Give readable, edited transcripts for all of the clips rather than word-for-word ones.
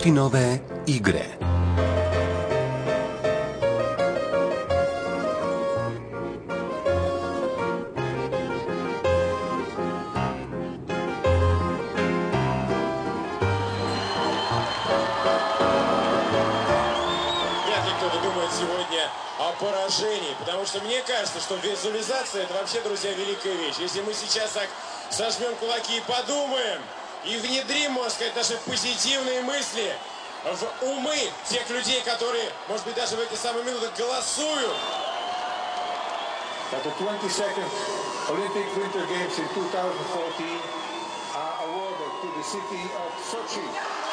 Putinove igre. Поражений, потому что мне кажется, что визуализация — это вообще, друзья, великая вещь. Если мы сейчас так сожмем кулаки и подумаем, и внедрим, можно сказать, наши позитивные мысли в умы тех людей, которые, может быть, даже в эти самые минуты голосуют. That the 22nd Olympic Winter Games in 2014 are awarded to the city of Sochi.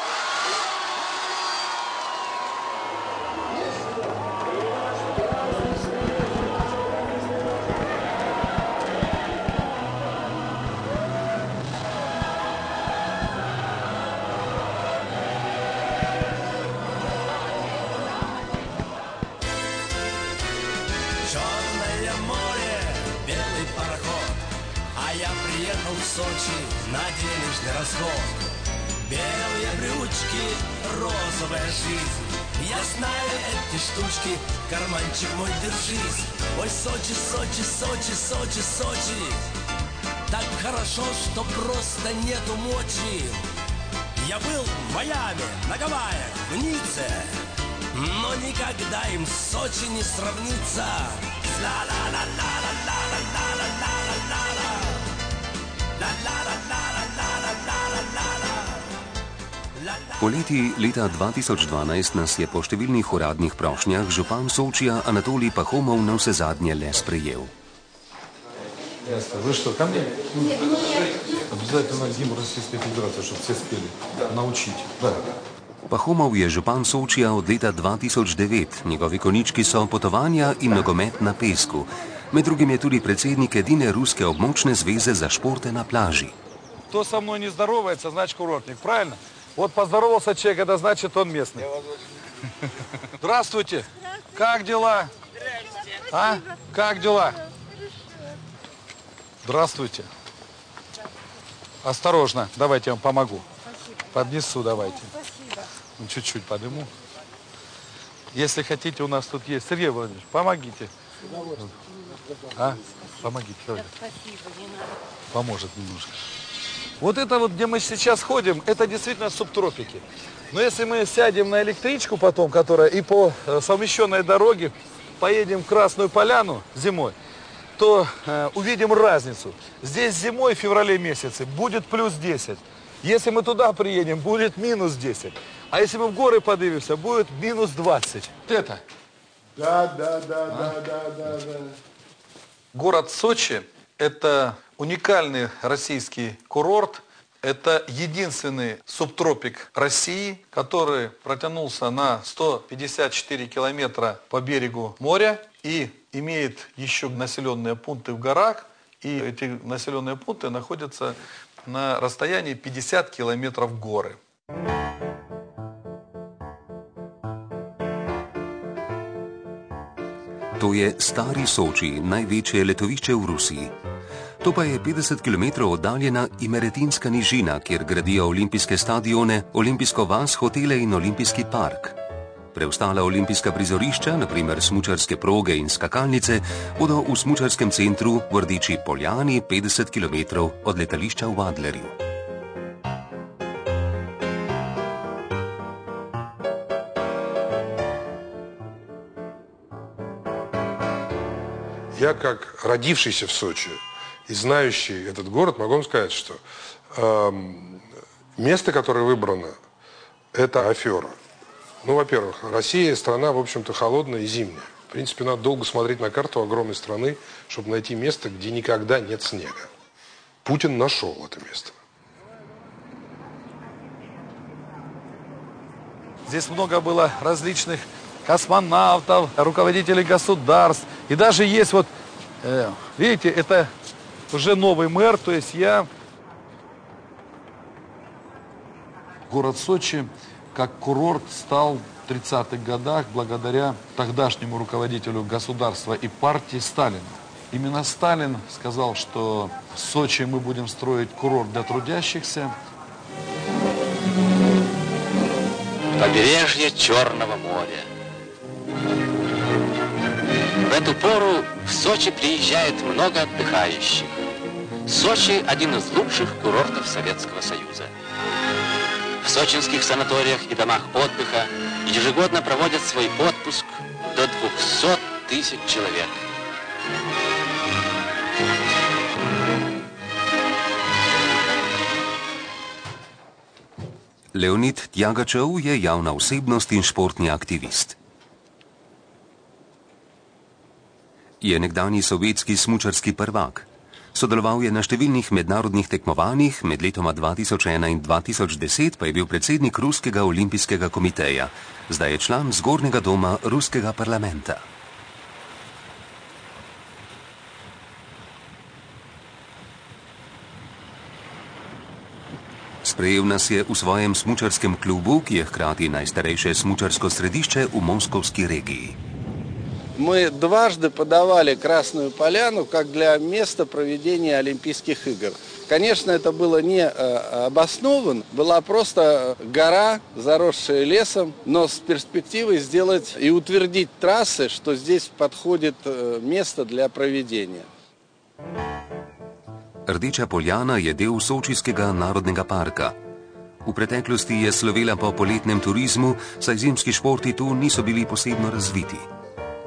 Черное море, белый пароход, а я приехал в Сочи на денежный расход. Белые брючки, розовая жизнь, я знаю эти штучки, карманчик мой, держись. Ой, Сочи, Сочи, Сочи, Сочи, Сочи, так хорошо, что просто нету мочи. Я был в Майами, на Гавайях, в Ницце, но никогда им Сочи не сравнится. Poleti leta 2012 nas je po številnih uradnih prošnjah župan Sočija Anatolij Pahomov navsezadnje le sprejel. Вы что, ко мне? Нет. Обязательно гимн Российской Федерации, чтобы все спели. Научить. Да. Pahomov je župan Sočija od leta 2009. Njegovi konički so potovanja in nogomet na pesku. Med drugim je tudi predsednik edine ruske območne zveze za športe na plaži. Кто со мной не здоровается, значит курортник, правильно? Вот поздоровался человек, это значит он местный. Здравствуйте. Как дела? А? Как дела? Здравствуйте. Осторожно, давайте я вам помогу. Поднесу давайте. Ну, чуть-чуть подниму. Если хотите, у нас тут есть. Сергей Владимирович, помогите. А? Помогите. Спасибо, не надо. Поможет немножко. Вот это вот, где мы сейчас ходим, это действительно субтропики. Но если мы сядем на электричку потом, которая и по совмещенной дороге поедем в Красную Поляну зимой, то увидим разницу. Здесь зимой в феврале месяце будет плюс 10. Если мы туда приедем, будет минус 10. А если мы в горы поднимемся, будет минус 20. Это? Да. Город Сочи – это уникальный российский курорт. Это единственный субтропик России, который протянулся на 154 километра по берегу моря и имеет еще населенные пункты в горах. И эти населенные пункты находятся на расстоянии 50 километров в горы. To je Stari Soči, največje letovišče v Rusiji. To pa je 50 km oddaljena Imeretinska nižina, kjer gradijo olimpijske stadione, olimpijsko vas, hotele in olimpijski park. Preostala olimpijska prizorišča, naprimer smučarske proge in skakalnice, bodo v smučarskem centru v Rdeči Poljani 50 km od letališča v Adlerju. Я, как родившийся в Сочи и знающий этот город, могу вам сказать, что место, которое выбрано, это афера. Ну, во-первых, Россия страна, в общем-то, холодная и зимняя. В принципе, надо долго смотреть на карту огромной страны, чтобы найти место, где никогда нет снега. Путин нашел это место. Здесь много было различных космонавтов, руководителей государств. И даже есть вот, видите, это уже новый мэр, то есть я... Город Сочи как курорт стал в 30-х годах благодаря тогдашнему руководителю государства и партии Сталину. Именно Сталин сказал, что в Сочи мы будем строить курорт для трудящихся. побережье Черного моря. В эту пору в Сочи приезжает много отдыхающих. Сочи – один из лучших курортов Советского Союза. В сочинских санаториях и домах отдыха ежегодно проводят свой отпуск до 200 тысяч человек. Leonid Tjagačev je javna osebnost in športni aktivist. Je nekdanji sovjetski smučarski prvak. Sodeloval je na številnih mednarodnih tekmovanjih, med letoma 2001 in 2010 pa je bil predsednik Ruskega olimpijskega komiteja. Zdaj je član zgornjega doma Ruskega parlamenta. Sprejel nas je v svojem smučarskem klubu, ki je hkrati najstarejše smučarsko središče v Moskovski regiji. Мы дважды подавали Красную Поляну как для места проведения Олимпийских игр. Конечно, это было не обосновано, была просто гора, заросшая лесом, но с перспективой сделать и утвердить трассы, что здесь подходит место для проведения. Rdeča Poljana je del Sočijskega narodnega parka. V preteklosti je slovela po poletnem turizmu, saj zimski športi tu niso bili posebno razviti.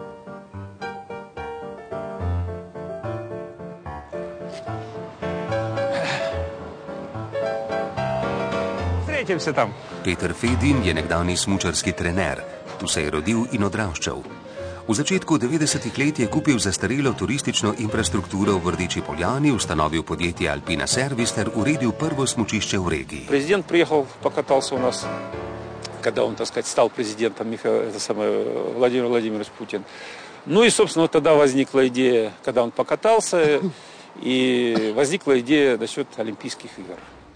Peter Fedin je nekdanji smučarski trener. Tu se je rodil in odraščal. V začetku 90-ih let je kupil zastarelo turistično infrastrukturo v Rdeči Poljani, ustanovil podjetje Alpina Service ter uredil prvo smučišče v regiji. Президент приехал, покатался у нас, когда он, так сказать, стал президентом Владимир Владимирович Путин. Ну и, собственно, вот тогда возникла идея, когда он покатался, и возникла идея насчет Олимпийских игр.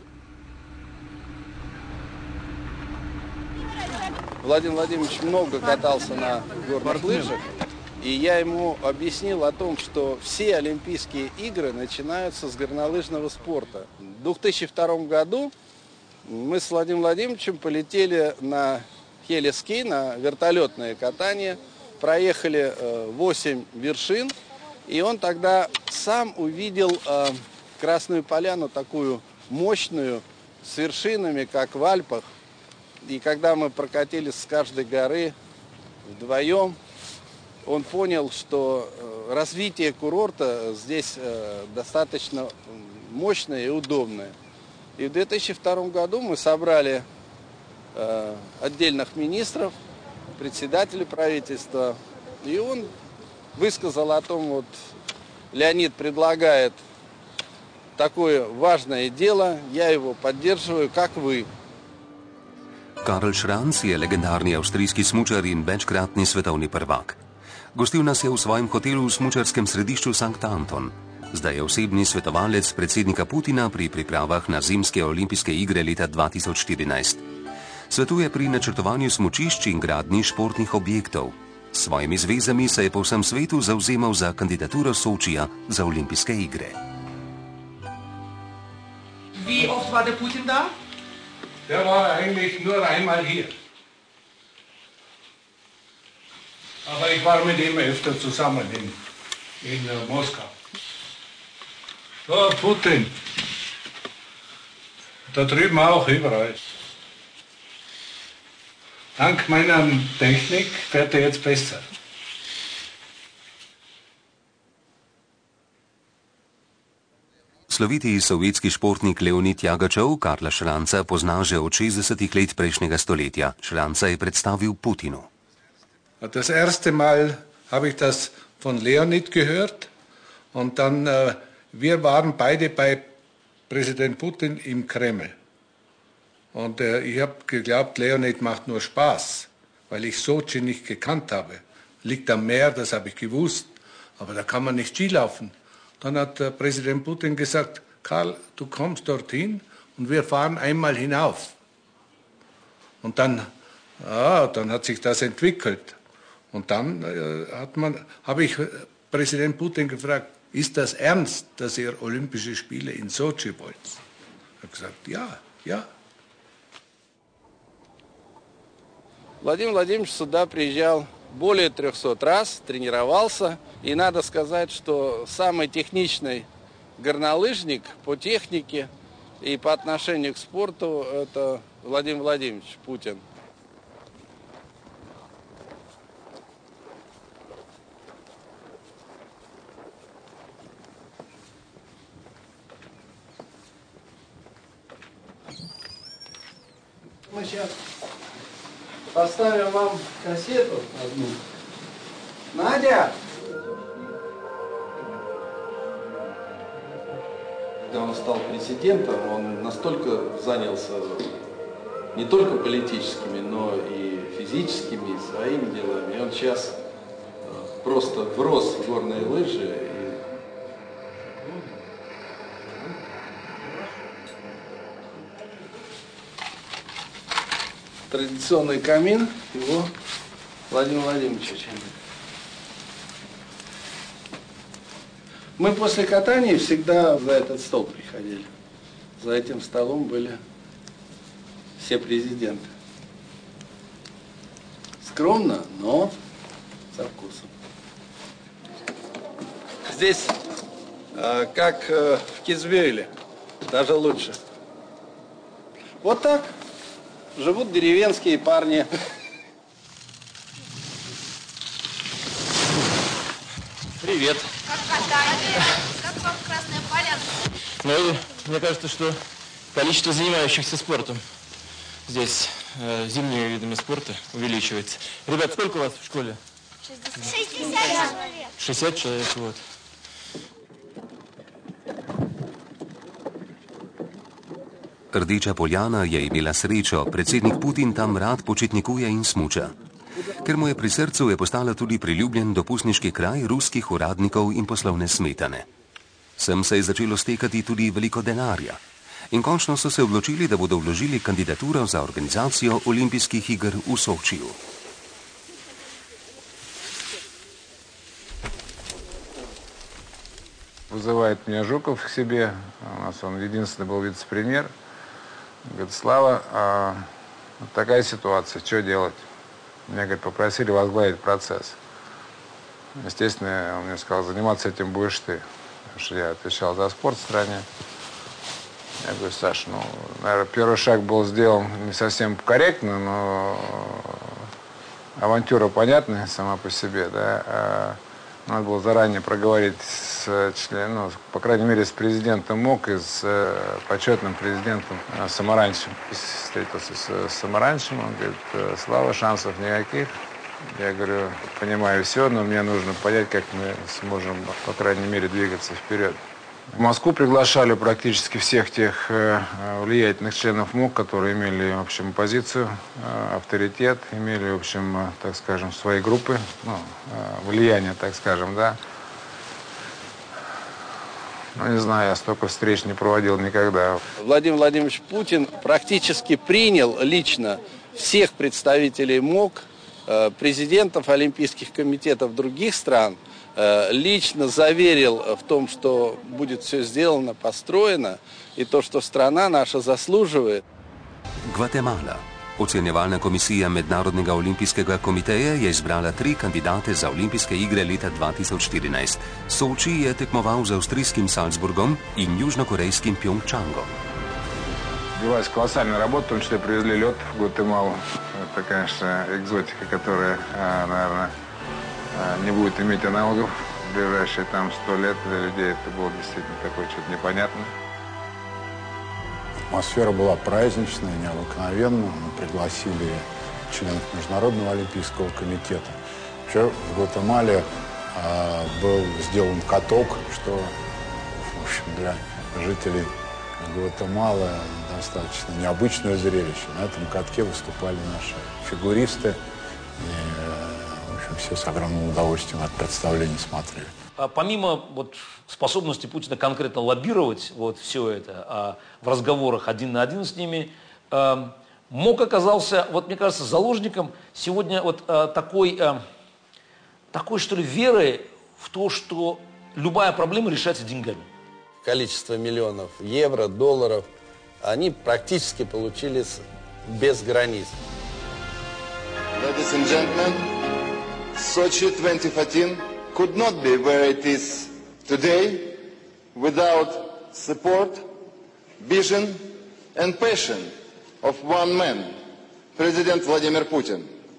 Владимир Владимирович много катался на горных лыжах, и я ему объяснил о том, что все Олимпийские игры начинаются с горнолыжного спорта. В 2002 году мы с Владимиром Владимировичем полетели на хелиски, на вертолетное катание, проехали 8 вершин, и он тогда сам увидел Красную Поляну, такую мощную, с вершинами, как в Альпах. И когда мы прокатились с каждой горы вдвоем, он понял, что развитие курорта здесь достаточно мощное и удобное. И в 2002 году мы собрали отдельных министров, председателя правительства, и он высказал о том, вот Леонид предлагает такое важное дело, я его поддерживаю, как вы. Karl Schranz je legendarni avstrijski smučar in večkratni svetovni prvak. Gostil nas je v svojem hotelu v smučarskem središču Sankt Anton. Zdaj je osebni svetovalec predsednika Putina pri pripravah na zimske olimpijske igre leta 2014. Svetuje pri načrtovanju smučišč in gradnji športnih objektov. S svojimi zvezami se je po vsem svetu zavzemal za kandidaturo Sočija za olimpijske igre. Wie oft war der Putin da? Der war eigentlich nur einmal hier. Aber ich war mit ihm öfter zusammen in Moskau. Da Putin. Da drüben auch, überall. Dank meiner Technik fährt er jetzt besser. Sloviti sovjetski športnik Leonid Tjagačev Karla Schranza pozna že od 60 let prejšnjega stoletja. Schranza je predstavil Putinu. Das erste Mal habe ich das von Leonid gehört und dann wir waren beide bei Präsident Putin im Kreml. Und ich habe geglaubt, Leonid macht nur Spaß, weil ich Sochi nicht gekannt habe. Liegt am Meer, das habe ich gewusst, aber da kann man nicht Skilaufen. Dann hat Präsident Putin gesagt, Karl, du kommst dorthin und wir fahren einmal hinauf. Und dann hat sich das entwickelt. Und dann habe ich Präsident Putin gefragt, ist das ernst, dass ihr Olympische Spiele in Sochi wollt? Er hat gesagt, ja, ja. Владимир Владимирович сюда приезжал более 300 раз, тренировался. И надо сказать, что самый техничный горнолыжник по технике и по отношению к спорту – это Владимир Владимирович Путин. Мы сейчас поставим вам кассету одну. Надя! Когда он стал президентом, он настолько занялся не только политическими, но и физическими, и своими делами. И он сейчас просто врос в горные лыжи. Традиционный камин его Владимир Владимирович. Мы после катания всегда за этот стол приходили. За этим столом были все президенты. Скромно, но со вкусом. Здесь, как в Китсбюреле, даже лучше. Вот так живут деревенские парни. Привет. Как катание? Как вам Красная Поляна? Ну, мне кажется, что количество занимающихся спортом здесь зимними видами спорта увеличивается. Ребят, сколько у вас в школе? 60 человек. 60 человек, вот. Rdeča Poljana je imela srečo, predsednik Putin tam rad počitnikuje in smuča. Ker mu je pri srcu, je postala tudi priljubljen dopustniški kraj ruskih uradnikov in poslovne smetane. Sem se je začelo stekati tudi veliko denarja. In končno so se odločili, da bodo vložili kandidaturo za organizacijo olimpijskih iger v Sočiju. Вызывает меня Жуков к себе. У нас он единственный был вице-премьер. Говорит: Слава, вот такая ситуация, что делать? Меня, говорит, попросили возглавить процесс. Естественно, он мне сказал: заниматься этим будешь ты. Потому что я отвечал за спорт в стране. Я говорю: Саша, ну, наверное, первый шаг был сделан не совсем корректно, но авантюра понятная сама по себе, да. Надо было заранее проговорить с членом, ну, по крайней мере, с президентом МОК и с почетным президентом Самаранчем. Встретился с Самаранчем, он говорит: Слава, шансов никаких. Я говорю: понимаю все, но мне нужно понять, как мы сможем, по крайней мере, двигаться вперед. В Москву приглашали практически всех тех влиятельных членов МОК, которые имели, в общем, позицию, авторитет, имели, в общем, так скажем, свои группы, ну, влияние, так скажем, да. Ну, не знаю, я столько встреч не проводил никогда. Владимир Владимирович Путин практически принял лично всех представителей МОК, президентов олимпийских комитетов других стран, лично заверил в том, что будет все сделано, построено, и то, что страна наша заслуживает. Gvatemala. Ocenjevalna komisija Mednarodnega olimpijskega komiteja je izbrala 3 kandidate za olimpijske igre leta 2014. Soči je tekmoval z avstrijskim Salzburgom in južnokorejskim Pjongčangom. Делалась колоссальная работа, потому что привезли лед в Гватемалу. Это, конечно, экзотика, которая, наверное, не будет иметь аналогов в ближайшие там 100 лет. Для людей это было действительно такое что-то непонятное. Атмосфера была праздничная, необыкновенная. Мы пригласили членов Международного олимпийского комитета. Вообще в Гватемале был сделан каток, что, в общем, для жителей Гватемалы достаточно необычное зрелище. На этом катке выступали наши фигуристы. И, в общем, все с огромным удовольствием от представления смотрели. Помимо вот способности Путина конкретно лоббировать вот все это в разговорах один на один с ними, МОК оказался, вот мне кажется, заложником сегодня вот такой, что ли, веры в то, что любая проблема решается деньгами. Количество миллионов евро, долларов, они практически получились без границ. ladies and gentlemen, Sochi 2014 could not be where it is today without support, vision and passion of one man, President Vladimir Putin.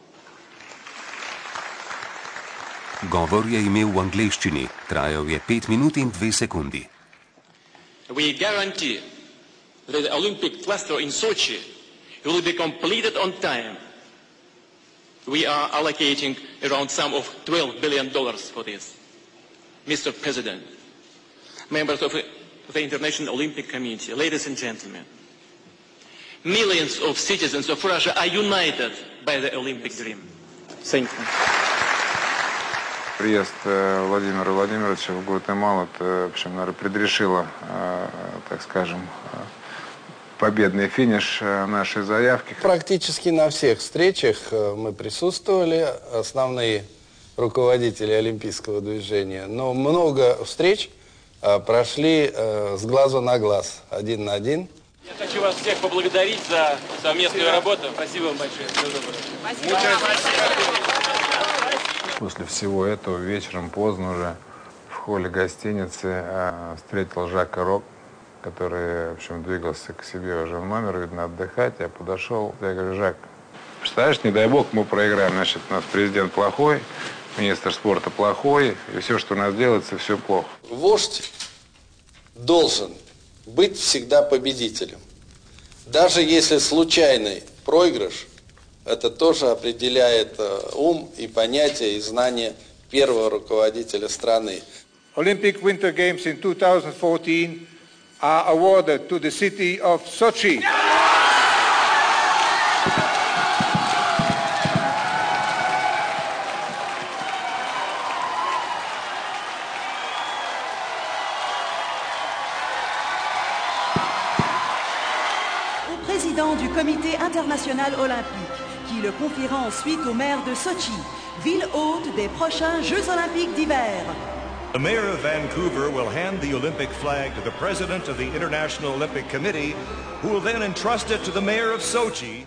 Govor je imel v angleščini, trajal je 5 minut in 2 sekundi. We guarantee that the Olympic cluster in Sochi will be completed on time. We are allocating around sum of $12 billion for this. Mr. President, members of the International Olympic Committee, ladies and gentlemen, millions of citizens of Russia are united by the Olympic dream. Thank you. Приезд Владимира Владимировича в Гватемалу, это, в общем, наверное, предрешило, так скажем, победный финиш нашей заявки. Практически на всех встречах мы присутствовали, основные руководители олимпийского движения. Но много встреч прошли с глазу на глаз, один на один. Я хочу вас всех поблагодарить за совместную работу. Спасибо вам большое. Спасибо. После всего этого вечером поздно уже в холле гостиницы встретил Жака Рок, который, в общем, двигался к себе уже в номер, видно, отдыхать. Я подошел, я говорю: Жак, представляешь, не дай бог мы проиграем, значит, у нас президент плохой, министр спорта плохой, и все, что у нас делается, все плохо. Вождь должен быть всегда победителем. Даже если случайный проигрыш, это тоже определяет ум и понятие и знание первого руководителя страны. Olympic Winter Games in 2014 are awarded to the city of Sochi. Au président du Comité international olympique, qui le confiera ensuite au maire de Sochi, ville hôte des prochains Jeux olympiques d'hiver. The mayor of Vancouver will hand the Olympic flag to the president of the International Olympic Committee, who will then entrust it to the mayor of Sochi.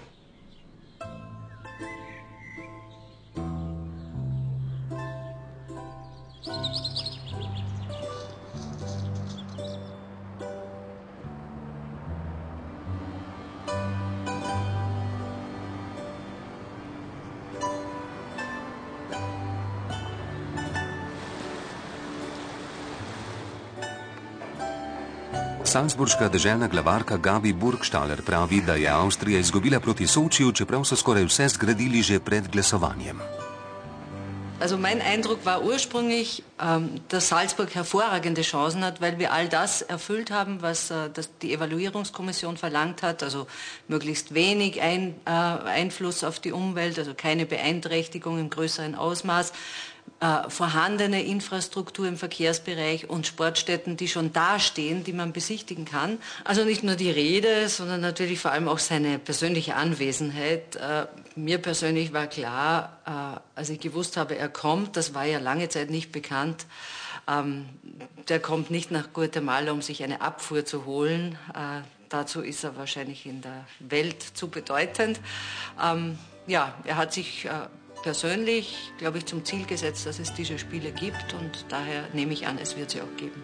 Salzburška deželna glavarka Gabi Burgstaller pravi, da je Avstrija izgubila proti Sočiju, čeprav so skoraj vse zgradili že pred glasovanjem. Also mein Eindruck war ursprünglich, dass Salzburg hervorragende Chancen hat, weil wir all das erfüllt haben, was die Evaluierungskommission verlangt hat, also möglichst wenig Einfluss auf die Umwelt, also keine Beeinträchtigung im größeren Ausmaß, vorhandene Infrastruktur im Verkehrsbereich und Sportstätten, die schon dastehen, die man besichtigen kann. Also nicht nur die Rede, sondern natürlich vor allem auch seine persönliche Anwesenheit. Mir persönlich war klar, als ich gewusst habe, er kommt, das war ja lange Zeit nicht bekannt, der kommt nicht nach Guatemala, um sich eine Abfuhr zu holen. Dazu ist er wahrscheinlich in der Welt zu bedeutend. Ja, er hat sich persönlich, glaube ich, zum Ziel gesetzt, dass es diese Spiele gibt, und daher nehme ich an, es wird sie auch geben.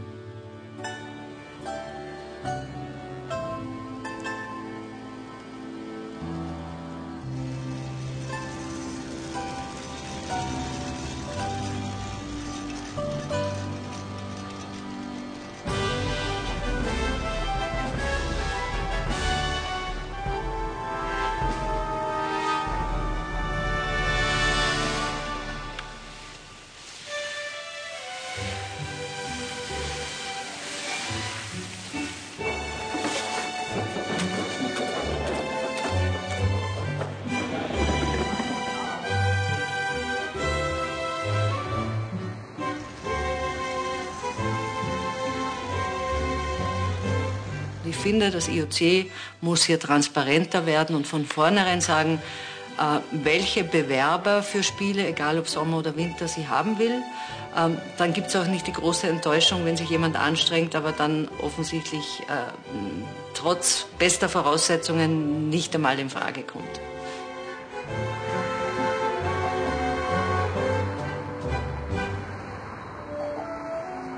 Ich finde, das IOC muss hier transparenter werden und von vornherein sagen, welche Bewerber für Spiele, egal ob Sommer oder Winter, sie haben will. Dann gibt es auch nicht die große Enttäuschung, wenn sich jemand anstrengt, aber dann offensichtlich trotz bester Voraussetzungen nicht einmal in Frage kommt.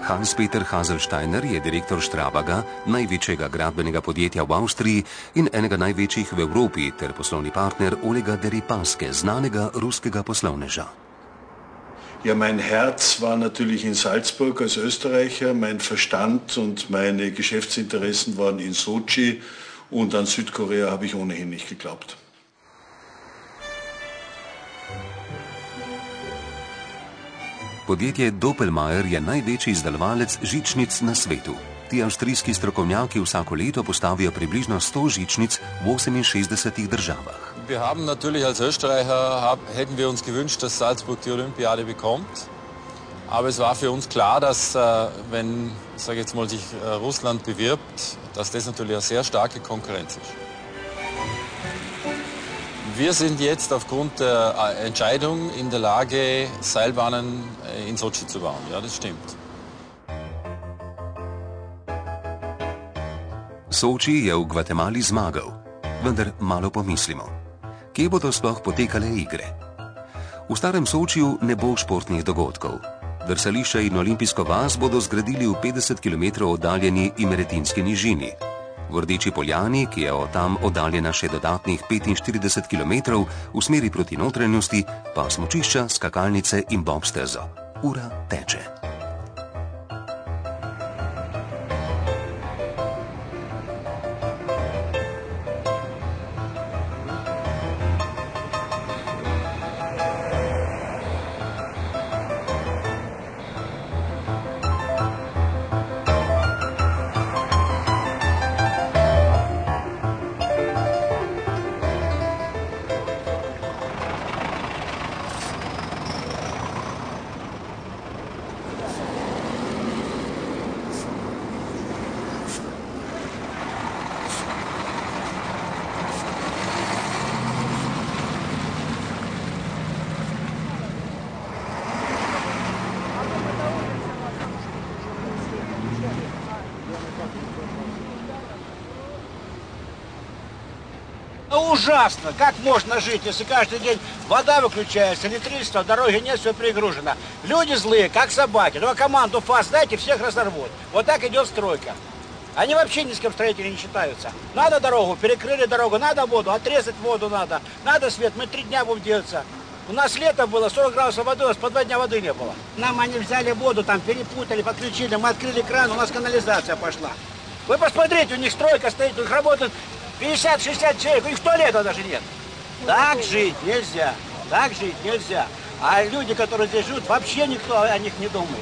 Hans-Peter Haselsteiner je direktor Strabaga, največjega gradbenega podjetja v Avstriji in enega največjih v Evropi, ter poslovni partner Olega Deripaske, znanega ruskega poslovneža. Ja, mein Herz war natürlich in Salzburg als Österreicher, mein Verstand und meine Geschäftsinteressen waren in Sochi und an Südkorea habe ich ohnehin nicht geglaubt. Podjetje Doppelmayr je največji izdelovalec žičnic na svetu. Ti avstrijski strokovnjaki vsako leto postavijo približno 100 žičnic v 68 državah. Wir haben natürlich als Österreicher hätten wir uns gewünscht, dass Salzburg die Olympiade bekommt. Aber es war für uns klar, dass wenn, sage jetzt mal, sich Russland bewirbt, dass das natürlich eine sehr starke Konkurrenz ist. Wir sind jetzt aufgrund der Entscheidung in der Lage, Seilbahnen in Sochi zu bauen. Ja, das stimmt. Soči je v Gvatemali zmagal, vendar malo pomislimo. Kje bodo sploh potekale igre? V starem Sočiju ne bo športnih dogodkov. Drsališče in olimpijsko vas bodo zgradili v 50 km oddaljeni Imeretinski nižini. V Rdeči Poljani, ki je od tam oddaljena še dodatnih 45 km v smeri proti notranjosti, pa smučišča, skakalnice in bobstezo. Ura teče. Ужасно! Как можно жить, если каждый день вода выключается, электричество, дороги нет, все перегружено. Люди злые, как собаки. Только команду ФАС дайте, всех разорвут. Вот так идет стройка. Они вообще ни с кем строители не считаются. Надо дорогу, перекрыли дорогу, надо воду, отрезать воду надо. Надо свет, мы 3 дня будем делаться. У нас лето было, 40 градусов воды, у нас по 2 дня воды не было. Нам они взяли воду, там перепутали, подключили, мы открыли кран, у нас канализация пошла. Вы посмотрите, у них стройка стоит, у них работает 50-60 человек, у них туалета даже нет. Так жить нельзя, так жить нельзя. А люди, которые здесь живут, вообще никто о них не думает.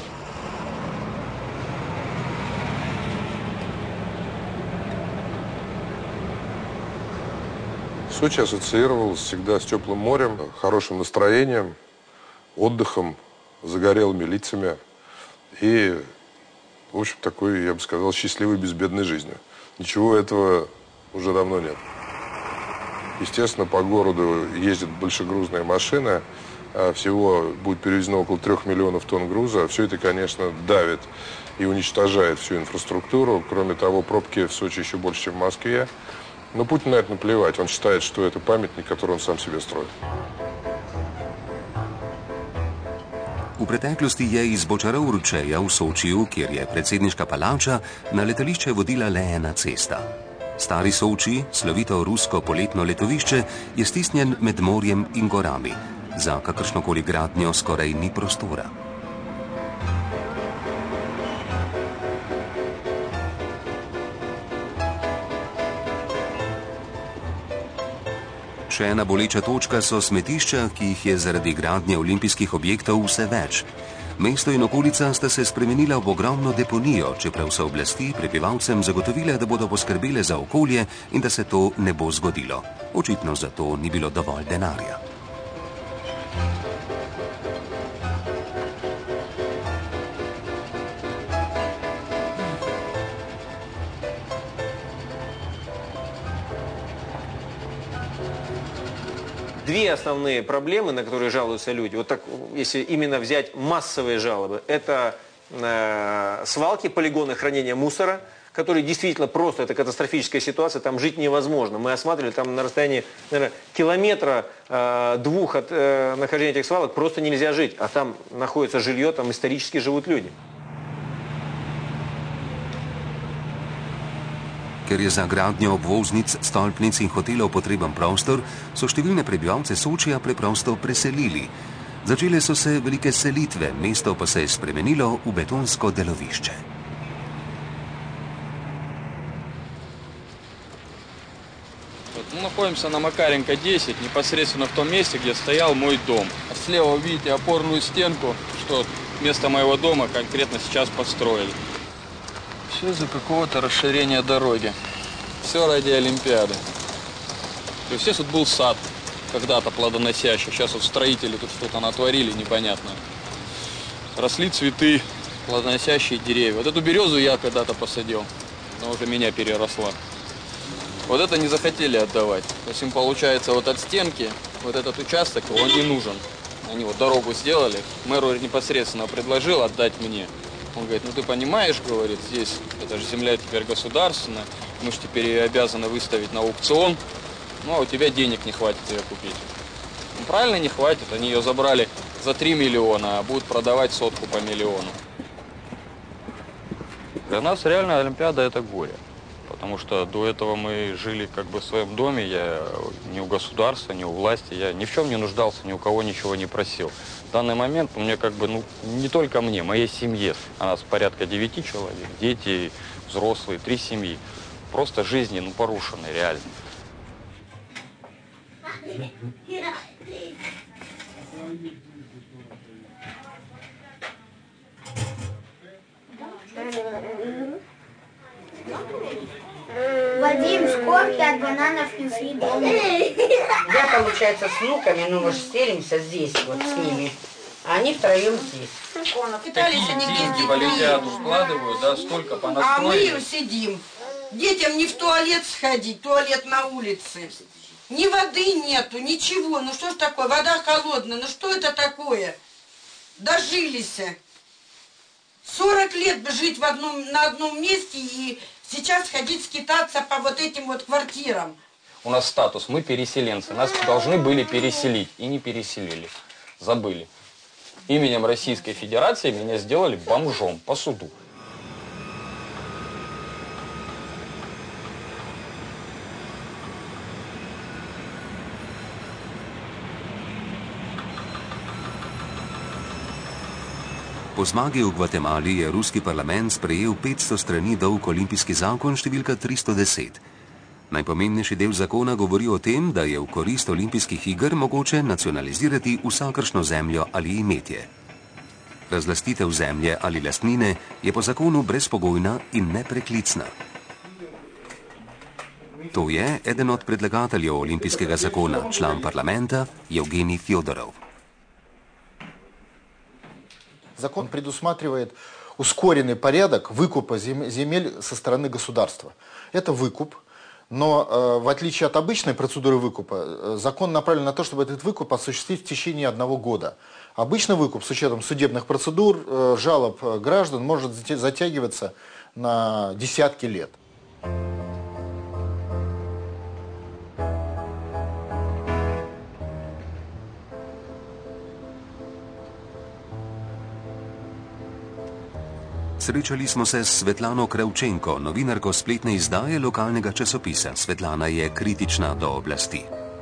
Сочи ассоциировалась всегда с теплым морем, хорошим настроением, отдыхом, загорелыми лицами и, в общем, такой, я бы сказал, счастливой, безбедной жизнью. Ничего этого уже давно нет. Естественно, по городу ездят большегрузные машины, всего будет перевезено около 3 миллионов тонн груза. Все это, конечно, давит и уничтожает всю инфраструктуру. Кроме того, пробки в Сочи еще больше, чем в Москве. Но Путину на это наплевать. Он считает, что это памятник, который он сам себе строит. V preteklosti je iz Bočarovručeja v Sočiju, kjer je predsedniška palača, na letališče vodila le ena cesta. Stari Soči, slovito rusko poletno letovišče, je stisnjen med morjem in gorami. Za kakršnokoli gradnjo skoraj ni prostora. Še ena boleča točka so smetišča, ki jih je zaradi gradnje olimpijskih objektov vse več. Mesto in okolica sta se spremenila v ogromno deponijo, čeprav so oblasti prebivalcem zagotovile, da bodo poskrbele za okolje in da se to ne bo zgodilo. Očitno za to ni bilo dovolj denarja. Две основные проблемы, на которые жалуются люди, вот так, если именно взять массовые жалобы, это свалки, полигоны хранения мусора, которые действительно просто, это катастрофическая ситуация, там жить невозможно. Мы осматривали, там на расстоянии, наверное, километра 2 от нахождения этих свалок просто нельзя жить, а там находится жилье, там исторически живут люди. Ker je za gradnjo obvoznic, stolpnic in hotelov potreben prostor, so številne prebivalce Sočija preprosto preselili. Začele so se velike selitve, mesto pa se je spremenilo v betonsko delovišče. Мы находимся на Макаренко 10, непосредственно в том месте, где стоял мой дом. Слева вы видите опорную стенку, что вместо моего дома конкретно сейчас построили. Все из-за какого-то расширения дороги. Все ради Олимпиады. То есть здесь вот был сад, когда-то плодоносящий. Сейчас вот строители тут что-то натворили непонятно. Росли цветы, плодоносящие деревья. Вот эту березу я когда-то посадил, она уже меня переросла. Вот это не захотели отдавать. То есть им получается вот от стенки, вот этот участок, он не нужен. Они вот дорогу сделали, мэру непосредственно предложил отдать мне. Он говорит, ну ты понимаешь, говорит, здесь это же земля теперь государственная, мы же теперь ее обязаны выставить на аукцион, ну а у тебя денег не хватит ее купить. Ну, правильно, не хватит, они ее забрали за 3 миллиона, а будут продавать сотку по миллиону. Для нас реально Олимпиада это горе. Потому что до этого мы жили как бы в своем доме, я ни у государства, ни у власти, я ни в чем не нуждался, ни у кого ничего не просил. В данный момент у меня как бы, ну, не только мне, моей семье, а нас порядка 9 человек, дети, взрослые, 3 семьи. Просто жизни, ну, порушены реально. Вадим, скорки от бананов несли дома. Я, получается, с внуками, ну, мы же стелимся здесь, вот с ними. А они втроем здесь. Такие деньги в Олимпиаду вкладывают, да, столько понастроили. А мы сидим. Детям не в туалет сходить, туалет на улице. Ни воды нету, ничего. Ну что ж такое, вода холодная, ну что это такое? Дожились. 40 лет жить на одном месте и сейчас ходить скитаться по вот этим вот квартирам. У нас статус, мы переселенцы. Нас должны были переселить и не переселили. Забыли. Именем Российской Федерации меня сделали бомжом по суду. Po zmagi v Gvatemali je ruski parlament sprejel 500 strani dolg olimpijski zakon številka 310. Najpomembnejši del zakona govori o tem, da je v korist olimpijskih iger mogoče nacionalizirati vsakršno zemljo ali imetje. Razlastitev zemlje ali lastnine je po zakonu brezpogojna in nepreklicna. To je eden od predlagateljev olimpijskega zakona, član parlamenta Evgenij Fjodorov. Закон предусматривает ускоренный порядок выкупа земель со стороны государства. Это выкуп, но в отличие от обычной процедуры выкупа, закон направлен на то, чтобы этот выкуп осуществить в течение 1 года. Обычный выкуп с учетом судебных процедур, жалоб граждан может затягиваться на десятки лет. Srečali smo se s Svetlano Kravčenko, novinarko spletne izdaje lokalnega časopisa. Svetlana je kritična do oblasti.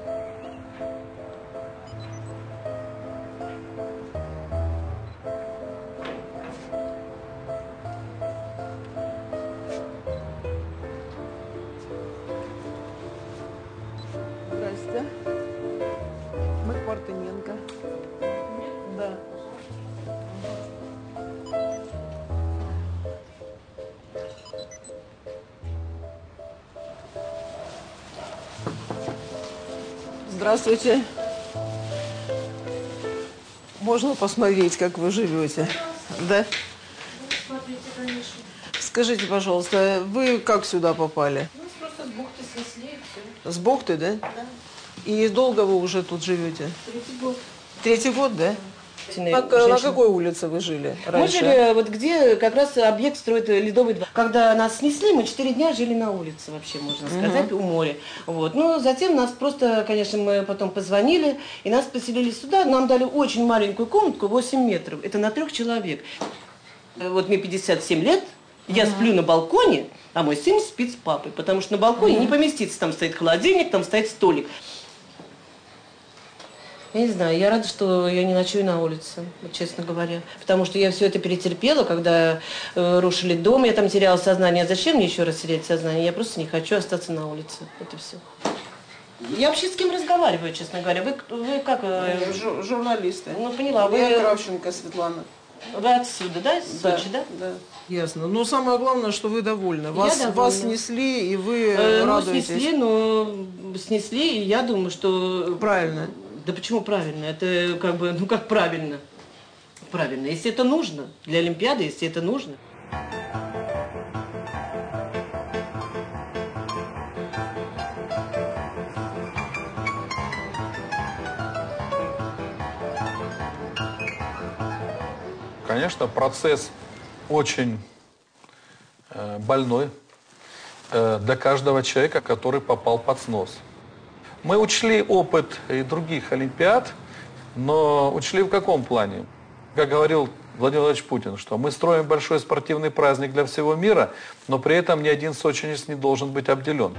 Здрасте. Мы Квартыненко. Да. Здравствуйте. Можно посмотреть, как вы живете? Да? Скажите, пожалуйста, вы как сюда попали? Ну, просто с бухты снесли и все. С бухты, да? Да. И долго вы уже тут живете? 3-й год. 3-й год, да? На какой улице вы жили раньше? Мы жили вот где как раз объект строит Ледовый 2. Когда нас снесли, мы 4 дня жили на улице вообще, можно сказать, у моря. Вот. Но затем нас просто, конечно, мы потом позвонили, и нас поселили сюда. Нам дали очень маленькую комнатку, 8 метров. Это на 3 человек. Вот мне 57 лет, Я сплю на балконе, а мой сын спит с папой, потому что на балконе не поместится. Там стоит холодильник, там стоит столик. Я не знаю, я рада, что я не ночую на улице, честно говоря. Потому что я все это перетерпела, когда рушили дом, я там теряла сознание. Зачем мне еще раз терять сознание? Я просто не хочу остаться на улице. Это все. Я вообще с кем разговариваю, честно говоря. Вы как? Журналисты. Ну, поняла. Я Кравченко Светлана. Вы отсюда, да? Из Сочи, да? Да. Ясно. Но самое главное, что вы довольны. Вас снесли, и вы радуетесь. Снесли, и я думаю, что... Правильно. Да почему правильно? Это как бы, ну как правильно? Правильно, если это нужно. Для Олимпиады, если это нужно. Конечно, процесс очень больной для каждого человека, который попал под снос. Мы учли опыт и других Олимпиад, но учли в каком плане? Как говорил Владимир Владимирович Путин, что мы строим большой спортивный праздник для всего мира, но при этом ни один сочинец не должен быть обделен.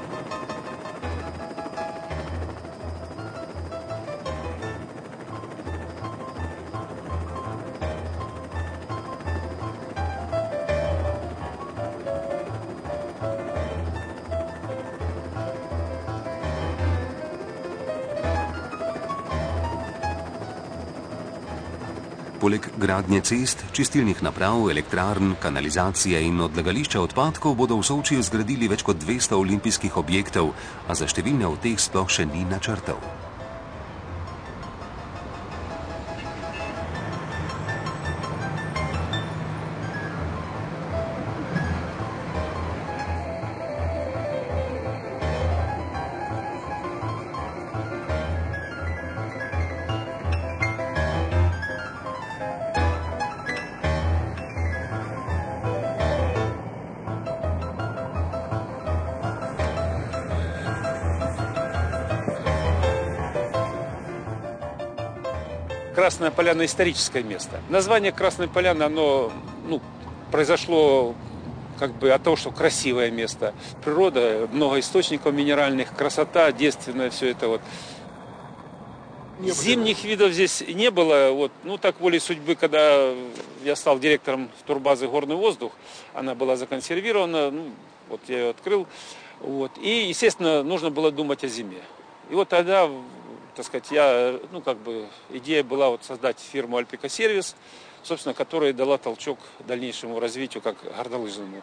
Poleg gradnje cest, čistilnih naprav, elektrarn, kanalizacije in odlagališča odpadkov bodo v Sočiju zgradili več kot 200 olimpijskih objektov, a za številne od teh sploh še ni načrtov. Красная Поляна – историческое место. Название Красной Поляны, оно произошло как бы от того, что красивое место. Природа, много источников минеральных, красота, девственная, все это вот. Зимних видов здесь не было. Вот, так волей судьбы, когда я стал директором турбазы «Горный воздух», она была законсервирована, вот я ее открыл. Вот, и, естественно, нужно было думать о зиме. И вот тогда, так сказать, идея была вот создать фирму «Альпика Сервис», собственно, которая дала толчок дальнейшему развитию как горнолыжному.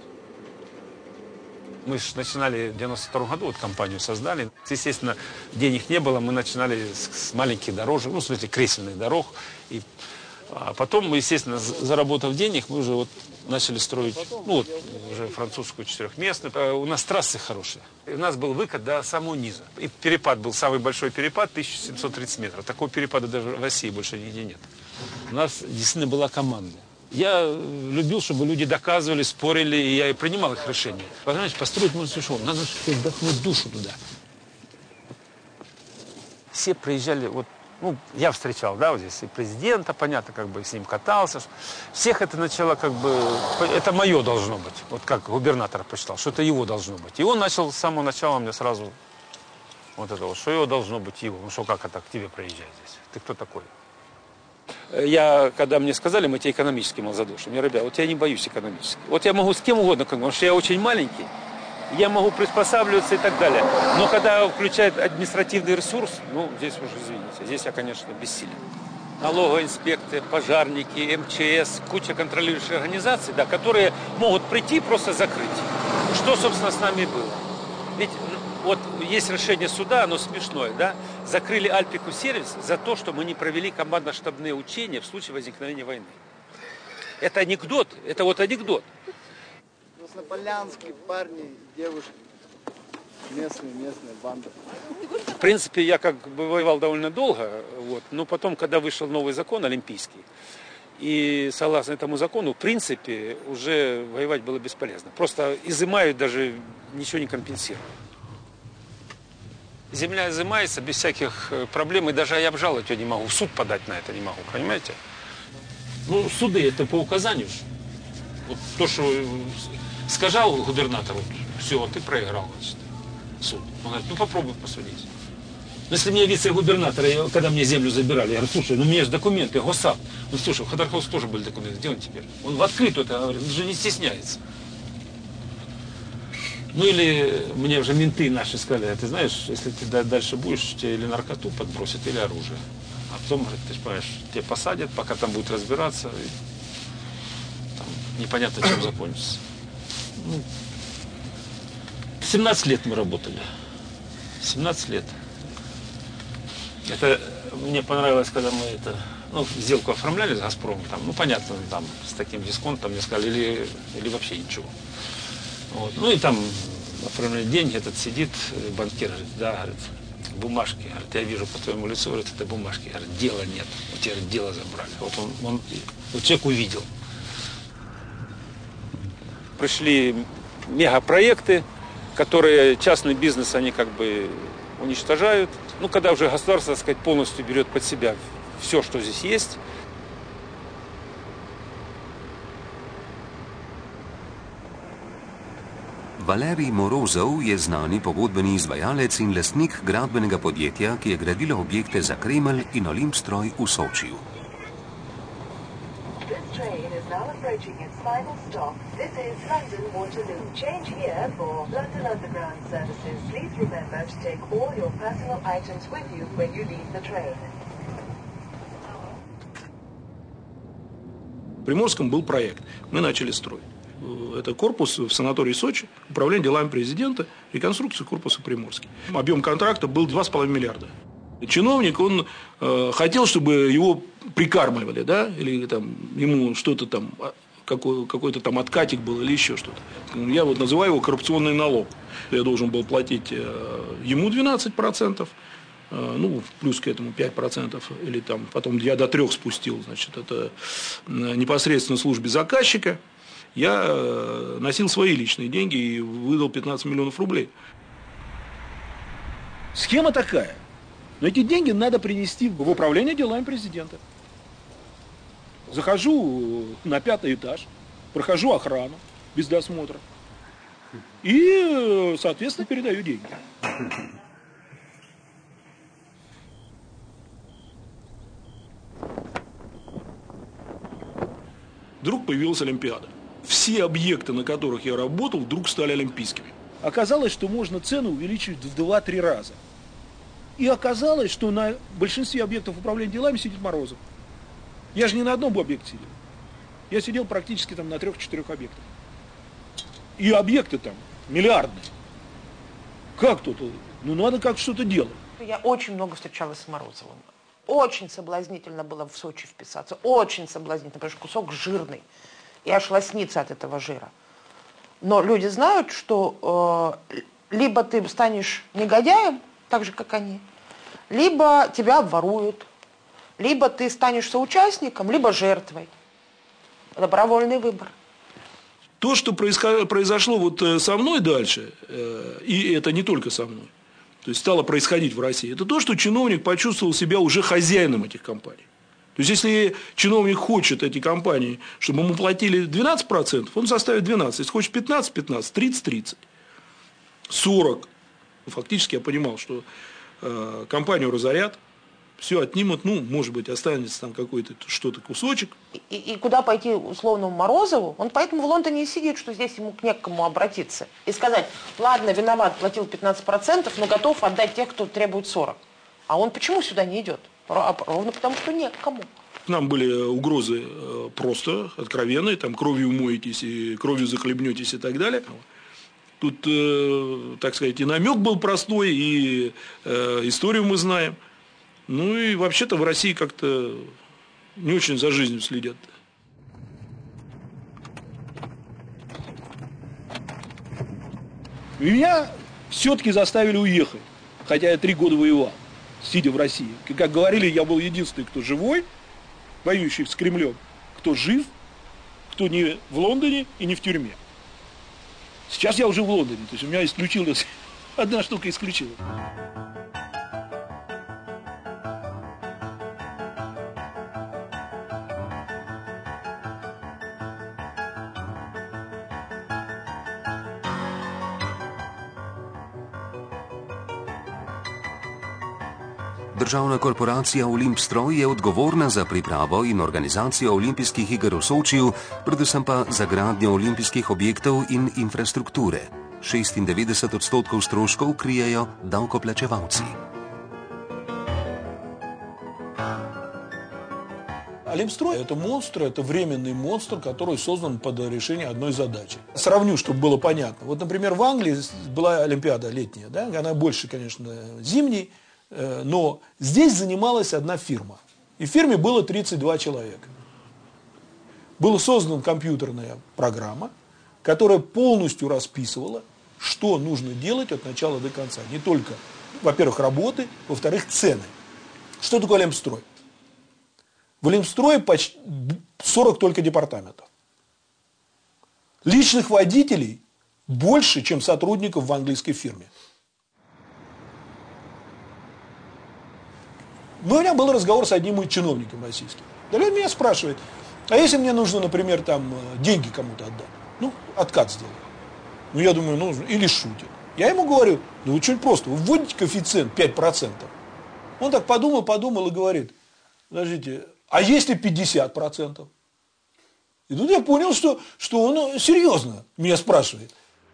Мы же начинали в 92 году, вот компанию создали. Естественно, денег не было, мы начинали с маленьких дорожек, в смысле кресельных дорог. А потом мы, естественно, заработав денег, мы уже вот начали строить, уже французскую четырехместную. У нас трассы хорошие. И у нас был выкат до самого низа. И перепад был, самый большой перепад, 1730 метров. Такого перепада даже в России больше нигде нет. У нас действительно была команда. Я любил, чтобы люди доказывали, спорили, и я и принимал их решения. Понимаете, построить можно шоу, надо вдохнуть душу туда. Все приезжали, я встречал, вот здесь и президента, понятно, с ним катался. Всех это начало, это мое должно быть. Вот как губернатор посчитал, что это его должно быть. И он начал с самого начала мне сразу что его должно быть его. Что как это к тебе приезжать здесь? Ты кто такой? Когда мне сказали, мы тебя экономически задушим, я, ребят, я не боюсь экономически. Я могу с кем угодно, потому что я очень маленький, я могу приспосабливаться и так далее. Но когда включает административный ресурс, здесь уже, извините, здесь я, конечно, бессилен. Налоговые инспекторы, пожарники, МЧС, куча контролирующих организаций, которые могут прийти и просто закрыть. Что, собственно, с нами было? Ведь есть решение суда, оно смешное, да? Закрыли Альпику Сервис за то, что мы не провели командно-штабные учения в случае возникновения войны. Это анекдот, это анекдот. Краснополянские парни, девушки, местные банды. В принципе, я воевал довольно долго, но потом, когда вышел новый закон олимпийский, и согласно этому закону, в принципе, уже воевать было бесполезно. Просто изымают, даже ничего не компенсируют. Земля изымается без всяких проблем, и даже я обжаловать ее не могу, в суд подать на это не могу, понимаете? Суды это по указанию. Вот то, что сказал губернатору, все, ты проиграл, значит, суд. Он говорит, ну попробуй посудить. Но если мне вице-губернатор, когда мне землю забирали, я говорю, слушай, ну у меня же документы, ГОСАП. Ну слушай, в Ходорковске тоже были документы, где он теперь? Он в открытую это говорит, он же не стесняется. Ну или мне уже менты наши сказали, ты знаешь, если ты дальше будешь, тебе или наркоту подбросят, или оружие. А потом, говорит, ты же понимаешь, тебя посадят, пока там будут разбираться, и там непонятно, чем закончится. Ну, 17 лет мы работали. 17 лет. Это мне понравилось, когда мы сделку оформляли с «Газпромом», там, ну понятно, там с таким дисконтом мне сказали, или вообще ничего. Вот. Ну и там оформляли деньги, этот сидит, банкир, говорит, да, говорит, бумажки, говорит, я вижу по твоему лицу, говорит, это бумажки, говорит, дела нет, у тебя дело забрали. Вот он человек увидел. Пришли мегапроекты, которые частный бизнес, они как бы уничтожают. Ну, когда уже государство, так сказать, полностью берет под себя все, что здесь есть. Valerij Morozov je znani pogodbeni izvajalec in lastnik gradbenega podjetja, ki je gradilo objekte za Kremelj in Olimpstroj v Sočiju. Approaching its final stop. This is London Waterloo. Change here for London Underground services. Please remember to take all your personal items with you when you leave the train. В Приморском был проект. Мы начали строить. Это корпус в санатории Сочи, управление делами президента, реконструкция корпуса Приморский. Объем контракта был 2,5 миллиарда. Чиновник, он хотел, чтобы его прикармливали, да, или там ему что-то там, какой-то там откатик был или еще что-то. Я вот называю его коррупционный налог. Я должен был платить ему 12%, ну, плюс к этому 5%, или там потом я до 3% спустил, значит, это непосредственно службе заказчика. Я носил свои личные деньги и выдал 15 миллионов рублей. Схема такая. Но эти деньги надо принести в управление делами президента. Захожу на 5-й этаж, прохожу охрану без досмотра и, соответственно, передаю деньги. Вдруг появилась Олимпиада. Все объекты, на которых я работал, вдруг стали олимпийскими. Оказалось, что можно цену увеличить в 2-3 раза. И оказалось, что на большинстве объектов управления делами сидит Морозов. Я же не на одном объекте сидел. Я сидел практически там на 3-4 объектах. И объекты там миллиардные. Как тут? Ну, надо как что-то делать. Я очень много встречалась с Морозовым. Очень соблазнительно было в Сочи вписаться. Очень соблазнительно, потому что кусок жирный. И аж лоснится от этого жира. Но люди знают, что либо ты станешь негодяем, так же, как они, либо тебя обворуют, либо ты станешь соучастником, либо жертвой. Добровольный выбор. То, что произошло вот со мной дальше, и это не только со мной, то есть стало происходить в России, это то, что чиновник почувствовал себя уже хозяином этих компаний. То есть, если чиновник хочет эти компании, чтобы ему платили 12%, он заставит 12%. Если хочет 15%, 15%, 30%, 40%. Фактически я понимал, что компанию разорят, все отнимут, ну, может быть, останется там какой-то что-то кусочек. И куда пойти условному Морозову? Он поэтому в Лондоне и сидит, что здесь ему не к кому обратиться. И сказать, ладно, виноват, платил 15%, но готов отдать тех, кто требует 40%. А он почему сюда не идет? Ровно потому, что не к кому. К нам были угрозы просто откровенные, там кровью умоетесь, и кровью захлебнетесь и так далее. Тут, так сказать, и намек был простой, и историю мы знаем. Ну и вообще-то в России как-то не очень за жизнью следят. Меня все-таки заставили уехать, хотя я 3 года воевал, сидя в России. Как говорили, я был единственный, кто живой, воюющий с Кремлем, кто жив, кто не в Лондоне и не в тюрьме. Сейчас я уже в Лондоне, то есть у меня исключилась, одна штука исключилась. Državna korporacija Olimpstroj je odgovorna za pripravo in organizacijo olimpijskih iger v Sočiju, predvsem pa za gradnjo olimpijskih objektov in infrastrukture. 96% stroškov krijejo davkoplačevalci. Олимпстрой – это монстр, это временный монстр, который создан под решение одной задачи. Сравню, чтобы было понятно. Вот, например, в Англии была Олимпиада летняя, да? Она больше, конечно, зимней, но здесь занималась одна фирма. И в фирме было 32 человека. Была создана компьютерная программа, которая полностью расписывала, что нужно делать от начала до конца. Не только, во-первых, работы, во-вторых, цены. Что такое Олимпстрой? В Олимпстрое почти 40 только департаментов. Личных водителей больше, чем сотрудников в английской фирме. Но у меня был разговор с одним чиновником российским. Да, он меня спрашивает, а если мне нужно, например, там, деньги кому-то отдать? Ну, откат сделать. Ну, я думаю, нужно. Или шутит. Я ему говорю, ну, очень просто, вы вводите коэффициент 5%. Он так подумал и говорит, подождите, а если 50%? И тут я понял, что он серьезно меня спрашивает.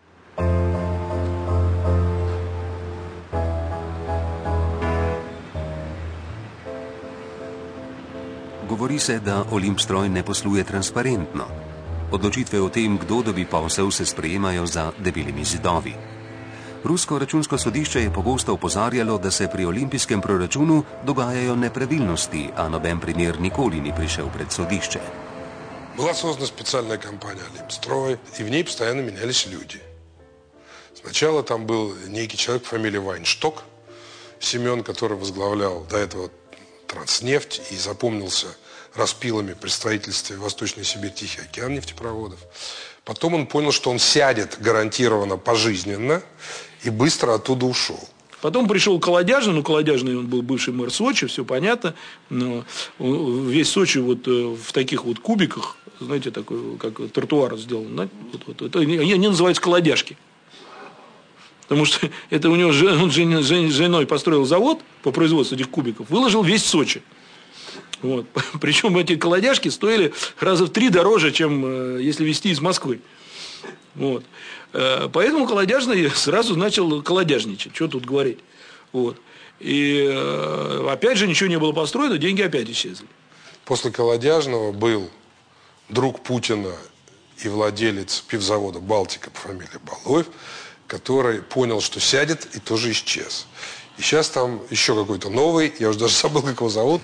Govori se, da Olimpstroj ne posluje transparentno. Odločitve o tem, kdo dobi posel, se sprejemajo za debelimi zidovi. Rusko računsko sodišče je pogosto opozarjalo, da se pri olimpijskem proračunu dogajajo nepravilnosti, a noben primer nikoli ni prišel pred sodišče. Была создана специальная компания «Олимпстрой», и в ней постоянно менялись люди. Сначала там был некий человек по фамилии Вайншток, Семен, который возглавлял до этого Транснефть и запомнился распилами при строительстве Восточной Сибирь, Тихий океан нефтепроводов. Потом он понял, что он сядет гарантированно пожизненно и быстро оттуда ушел. Потом пришел Колодяжный, Колодяжный он был бывший мэр Сочи, все понятно, но весь Сочи вот в таких вот кубиках, знаете, такой, как тротуар сделан, это, они называются колодяжки. Потому что это у него он с женой построил завод по производству этих кубиков, выложил весь Сочи. Вот. Причем эти колодяжки стоили раза в 3 дороже, чем если везти из Москвы. Вот. Поэтому Колодяжный сразу начал колодяжничать. Что тут говорить. Вот. И опять же ничего не было построено, деньги опять исчезли. После Колодяжного был друг Путина и владелец пивзавода «Балтика» по фамилии Балуев, который понял, что сядет, и тоже исчез. И сейчас там еще какой-то новый, я уже даже забыл, как его зовут.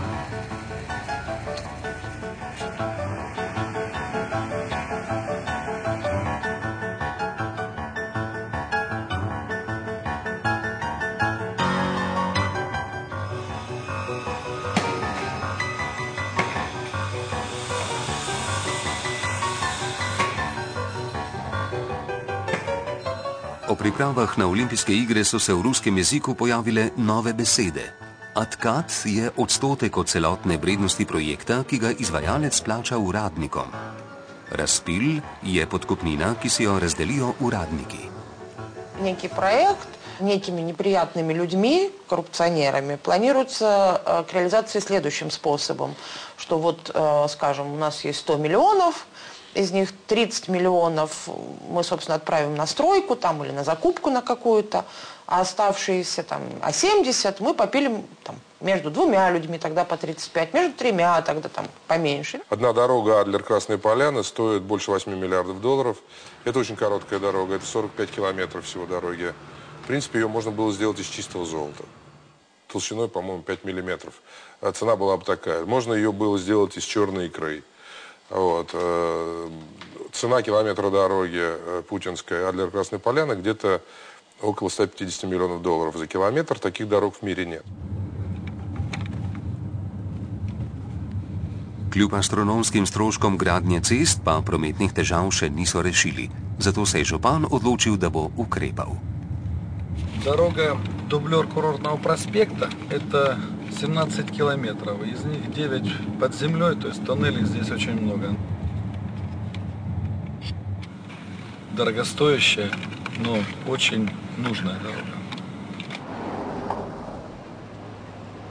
O pripravah na olimpijske igre so se v ruskem jeziku pojavile nove besede. Откат je odstotek od celotne vrednosti projekta, ki ga izvajalec plača uradnikom. Razpil je podkupnina, ki si jo razdelijo uradniki. Некий проект некими неприятными людьми, коррупционерами, планируется к реализации следующим способом, что вот, скажем, у нас есть 100 миллионов, из них 30 миллионов мы, собственно, отправим на стройку там, или на закупку на какую-то, а оставшиеся там, 70 мы попилим там, между 2 людьми, тогда по 35, между 3, тогда там поменьше. Одна дорога Адлер-Красные Поляны стоит больше 8 миллиардов долларов. Это очень короткая дорога, это 45 километров всего дороги. В принципе, ее можно было сделать из чистого золота. Толщиной, по-моему, 5 миллиметров. А цена была бы такая. Можно ее было сделать из черной икры. Вот. Цена километра дороги путинской Адлер-Красные Поляны где-то около 150 миллионов долларов за километр. Таких дорог в мире нет. Kljub astronomskim stroškom gradnje cest pa prometnih težav še niso rešili. Zato se je župan odločil, da bo ukrepal. Дорога дублер курортного проспекта – это 17 километров. Из них 9 под землей, то есть тоннелей здесь очень много. Дорогостоящая, но очень нужная дорога.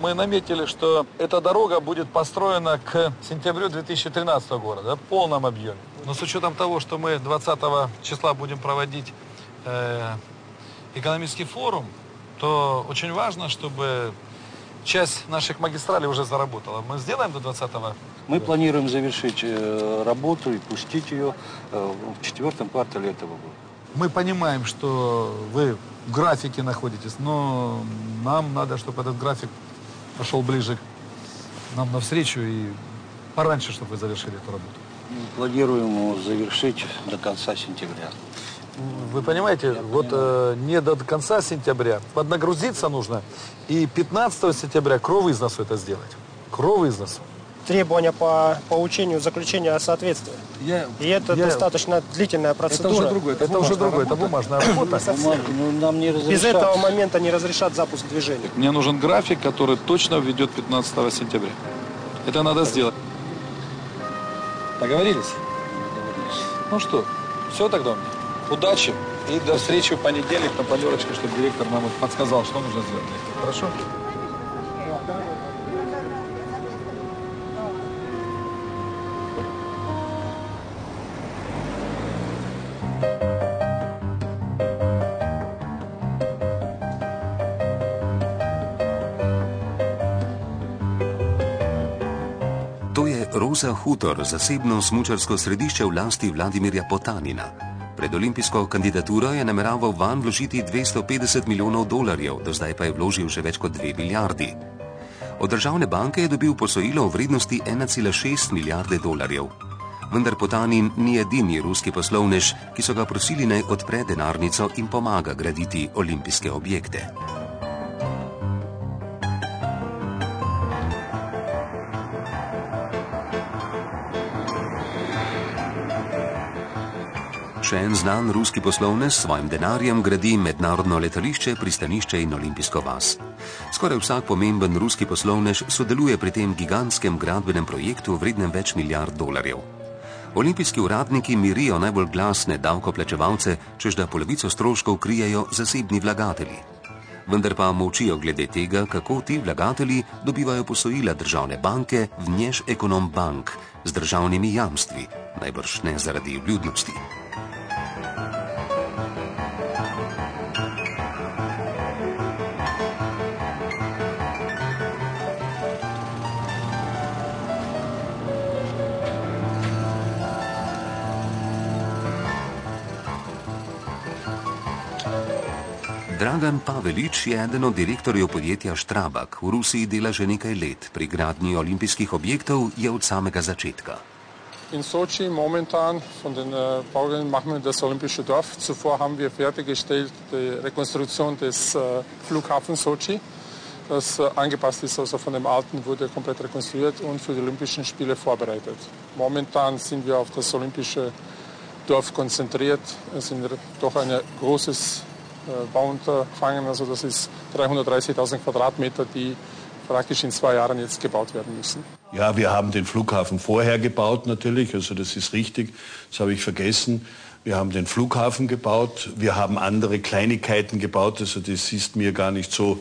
Мы наметили, что эта дорога будет построена к сентябрю 2013 года, да, в полном объеме. Но с учетом того, что мы 20 числа будем проводить экономический форум, то очень важно, чтобы часть наших магистралей уже заработала. Мы сделаем до 20-го? Мы планируем завершить работу и пустить ее в 4-м квартале этого года. Мы понимаем, что вы в графике находитесь, но нам надо, чтобы этот график пошел ближе нам навстречу и пораньше, чтобы вы завершили эту работу. Планируем завершить до конца сентября. Вы понимаете, вот не до конца сентября, поднагрузиться нужно, и 15 сентября кровоизносу это сделать. Кровоизносу. Требования по учению заключения соответствия. И это достаточно длительная процедура. Это уже другое, это бумажная работа. Нам не без этого момента не разрешат запуск движения. Мне нужен график, который точно введет 15 сентября. Это надо сделать. Договорились? Ну что, все тогда у меня. Удачи и до встречи в понедельник на планерочке, чтобы директор нам подсказал, что нужно сделать. Хорошо? To je Roza Hutor, zasebno smučarsko središče v lasti Vladimirja Potanina. Pred olimpijsko kandidaturo je nameraval vanj vložiti $250 milijonov, do zdaj pa je vložil že več kot 2 milijardi. Od državne banke je dobil posojilo v vrednosti $1,6 milijarde. Vendar Potanin ni edini ruski poslovnež, ki so ga prosili naj odpre denarnico in pomaga graditi olimpijske objekte. Še en znan ruski poslovnež s svojim denarjem gradi mednarodno letališče, pristanišče in olimpijsko vas. Skoraj vsak pomemben ruski poslovnež sodeluje pri tem gigantskem gradbenem projektu vrednem več milijard dolarjev. Olimpijski uradniki mirijo najbolj glasne davkoplačevalce, čež da polovico stroškov krijejo zasebni vlagatelji. Vendar pa molčijo glede tega, kako ti vlagatelji dobivajo posojila državne banke Vneš Ekonom Bank z državnimi jamstvi, najbrž ne zaradi vljudnosti. Dragan Pavelić je eden od direktorjev podjetja Strabag. V Rusiji dela že nekaj let. Pri gradnji olimpijskih objektov je od samega začetka. In Sochi momentan von den Bauherren machen wir das olympische Dorf. Zuvor haben wir fertiggestellt die Rekonstruktion des Flughafen Sochi. Das angepasst ist also von dem alten, wurde komplett rekonstruiert und für die Olympischen Spiele vorbereitet. Momentan sind wir auf das olympische Dorf konzentriert. Es sind doch ein großes Bauunterfangen, also das ist 330.000 Quadratmeter, die praktisch in 2 Jahren jetzt gebaut werden müssen. Ja, wir haben den Flughafen vorher gebaut natürlich, also das ist richtig, das habe ich vergessen. Wir haben den Flughafen gebaut, wir haben andere Kleinigkeiten gebaut, also das ist mir gar nicht so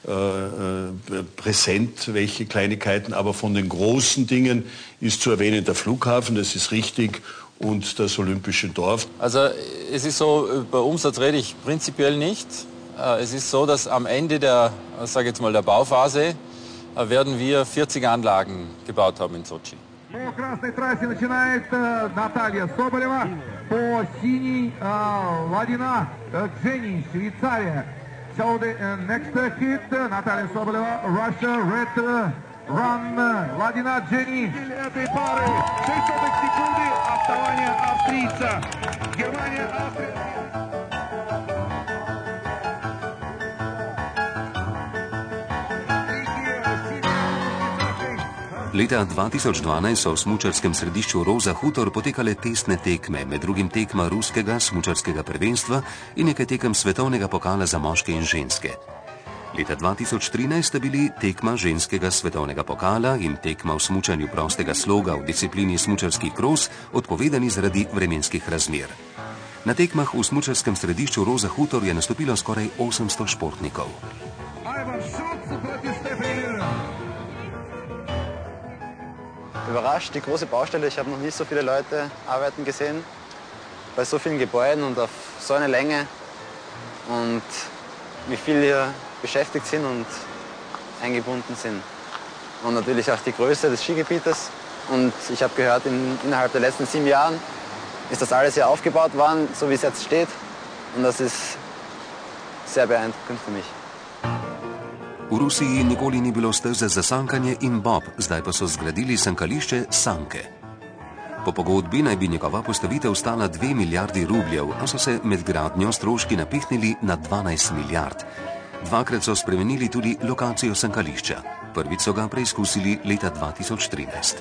präsent, welche Kleinigkeiten, aber von den großen Dingen ist zu erwähnen der Flughafen, das ist richtig, und das Olympische Dorf. Also es ist so, über Umsatz rede ich prinzipiell nicht. Es ist so, dass am Ende der, sage jetzt mal, der Bauphase werden wir 40 Anlagen gebaut haben in Sochi. По красной трассе начинает Наталья Соболева, по синей Ладина Дженни, Швейцария. So the next hit, Наталья Соболева, Russia, red run, Ладина Дженни. Этой пары 6 секунды отставания австрийца. Германия, Австрия. Leta 2012 so v smučarskem središču Roza Hutor potekale testne tekme, med drugim tekma ruskega smučarskega prvenstva in nekaj tekem svetovnega pokala za moške in ženske. Leta 2013 sta bili tekma ženskega svetovnega pokala in tekma v smučanju prostega sloga v disciplini smučarski kros odpovedani zaradi vremenskih razmer. Na tekmah v smučarskem središču Roza Hutor je nastopilo skoraj 800 športnikov. Айван Шутц против Стефани Лилен. überrascht, die große Baustelle. Ich habe noch nie so viele Leute arbeiten gesehen, bei so vielen Gebäuden und auf so eine Länge und wie viele hier beschäftigt sind und eingebunden sind. Und natürlich auch die Größe des Skigebietes. Und ich habe gehört, innerhalb der letzten 7 Jahren ist das alles hier aufgebaut worden, so wie es jetzt steht. Und das ist sehr beeindruckend für mich. V Rusiji nikoli ni bilo steze za sankanje in bob, zdaj pa so zgradili sankališče Sanke. Po pogodbi naj bi njegova postavitev stala 2 milijardi rubljev, a so se med gradnjo stroški napihnili na 12 milijard. Dvakrat so spremenili tudi lokacijo sankališča. Prvič so ga preizkusili leta 2013.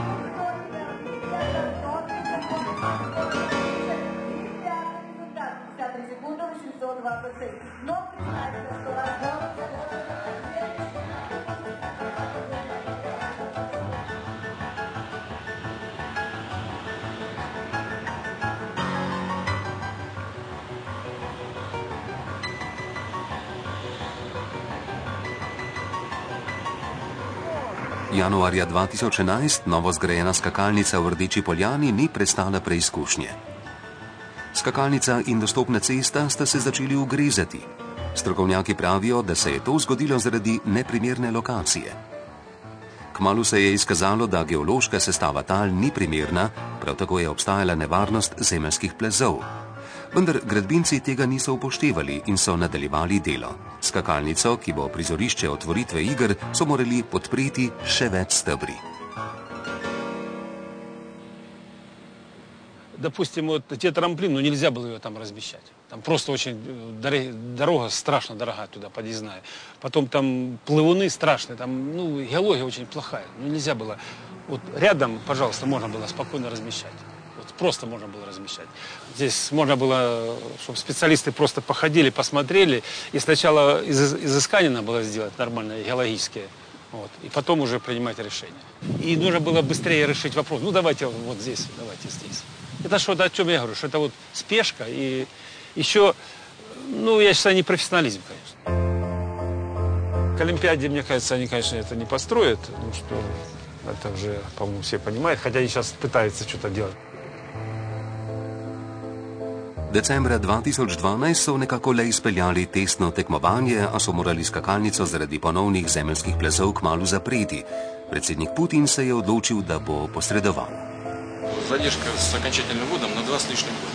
Januarja 2011 novo zgrajena skakalnica v Rdeči Poljani ni prestala preizkušnje. Skakalnica in dostopna cesta sta se začeli ugrezati. Strokovnjaki pravijo, da se je to zgodilo zaradi neprimerne lokacije. Kmalu se je izkazalo, da geološka sestava tal ni primerna, prav tako je obstajala nevarnost zemeljskih plazov. Vendar gradbinci tega niso upoštevali in so nadaljevali delo. Skakalnico, ki bo prizorišče otvoritve iger, so morali podpreti še več stebri. Допустим, вот те трамплины, нельзя было ее там размещать. Там просто очень дорога страшно дорогая туда, подъездная. Потом там плывуны страшные, там, геология очень плохая. Нельзя было. Вот рядом, пожалуйста, можно было спокойно размещать. Просто можно было размещать. Здесь можно было, чтобы специалисты просто походили, посмотрели, и сначала изыскание надо было сделать нормальное, геологические, вот, и потом уже принимать решение. И нужно было быстрее решить вопрос. Давайте вот здесь, давайте здесь. Это что-то, о чем я говорю, что это вот спешка и еще, я считаю, непрофессионализм, конечно. К Олимпиаде, мне кажется, они, конечно, это не построят, потому что это уже, по-моему, все понимают, хотя они сейчас пытаются что-то делать. Decembra 2012 so nekako le izpeljali testno tekmovanje, a so morali skakalnico zaradi ponovnih zemeljskih plazov kmalu zapreti. Predsednik Putin se je odločil, da bo posredoval. Задержка с окончательным вводом на 2 с лишним года.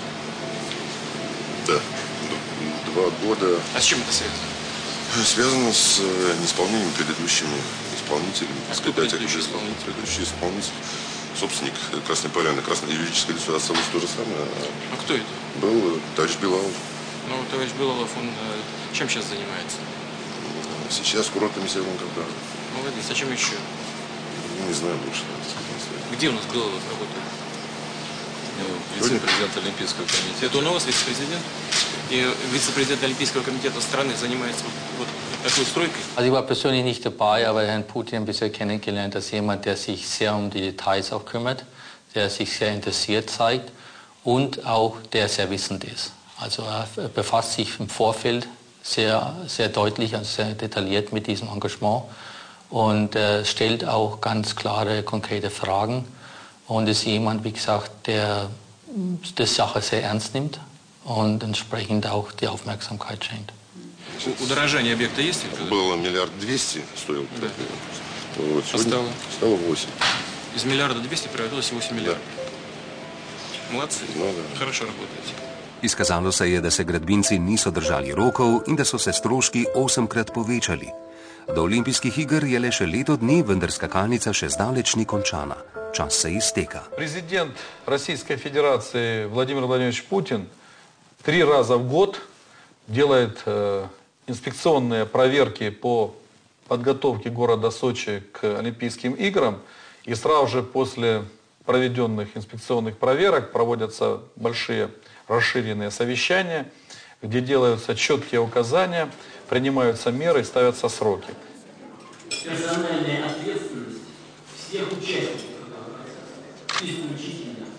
Да, 2 года. А с чем это связано? Связано с неисполнением предыдущими исполнителями. А кто предыдущий исполнитель? Предыдущий исполнитель. Собственник Красной Поляны, юридическое лицо осталось то же самое. А кто это? Был товарищ Белалов. Товарищ Белалов, он чем сейчас занимается? Сейчас курортами Северного Кавказа. Молодец, а чем еще? Не знаю больше. Где у нас Белалов работает? Вице-президент Олимпийского комитета. Это он у вас вице-президент? И вице-президент Олимпийского комитета страны занимается вот такой стройкой? Also ich war persönlich nicht dabei, aber Herrn Putin bisher kennengelernt als jemand, der sich sehr um die Details auch kümmert, der sich sehr interessiert zeigt und auch der sehr wissend ist. Also er befasst sich im Vorfeld sehr, sehr deutlich, also sehr detailliert mit diesem Engagement und stellt auch ganz klare, konkrete Fragen und ist jemand, wie gesagt, der die Sache sehr ernst nimmt und entsprechend auch die Aufmerksamkeit schenkt. Удорожание объекта есть? Было 1 200 000 000 стоил. Да. Вот, стало 8. Из 1 200 000 000 превратилось в 8 миллиардов. Да. Молодцы. Да. Хорошо работаете. Izkazalo se je, da se gradbinci niso držali rokov in da so se stroški 8-krat povečali. Do olimpijskih iger je le še leto dni, vendar skakalnica še zdaleč ni končana. Čas se izteka. Президент Российской Федерации Владимир Владимирович Путин 3 раза в год делает инспекционные проверки по подготовке города Сочи к Олимпийским играм. И сразу же после проведенных инспекционных проверок проводятся большие расширенные совещания, где делаются четкие указания, принимаются меры и ставятся сроки. Персональная ответственность всех участников исключительно.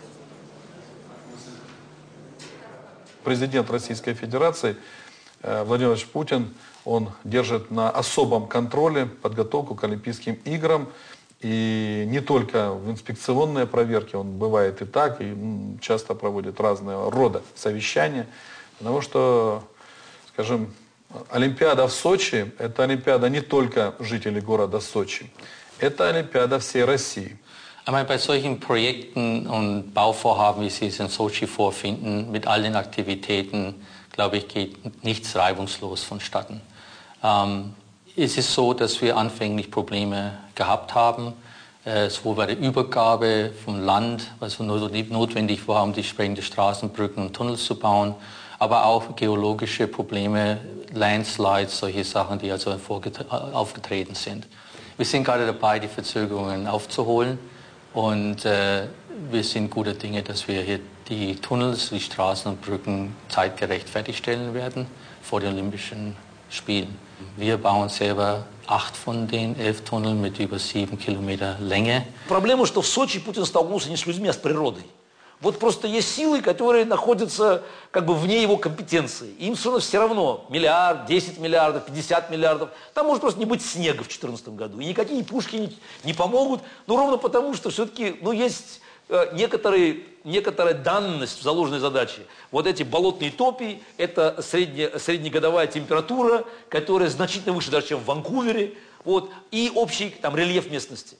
Президент Российской Федерации Владимир Владимирович Путин, он держит на особом контроле подготовку к Олимпийским играм И не только в инспекционные проверки, он бывает и так, и часто проводит разного рода совещания. Потому что, скажем, Олимпиада в Сочи – это Олимпиада не только жителей города Сочи, это Олимпиада всей России. Ich meine, bei solchen Projekten und Bauvorhaben, wie Sie es in Sochi vorfinden, mit all den Aktivitäten, glaube ich, geht nichts reibungslos vonstatten. Es ist so, dass wir anfänglich Probleme gehabt haben, sowohl bei der Übergabe vom Land, was notwendig war, um die entsprechenden Straßen, Brücken und Tunnels zu bauen, aber auch geologische Probleme, Landslides, solche Sachen, die also aufgetreten sind. Wir sind gerade dabei, die Verzögerungen aufzuholen und wir sind guter Dinge, dass wir hier die Tunnels, die Straßen und Brücken zeitgerecht fertigstellen werden vor den Olympischen Spielen. Wir bauen selber 8 von den 11 Tunneln mit über 7 Kilometer Länge. Проблема, что в Сочи Путин столкнулся не с людьми, а с природой. Вот просто есть силы, которые находятся как бы вне его компетенции. Им все равно миллиард, 10 миллиардов, 50 миллиардов. Там может просто не быть снега в 2014 году. И никакие пушки не помогут. Ну, ровно потому, что все-таки есть некоторая данность в заложенной задаче. Вот эти болотные топи – это среднегодовая температура, которая значительно выше даже, чем в Ванкувере. Вот, и общий там, рельеф местности.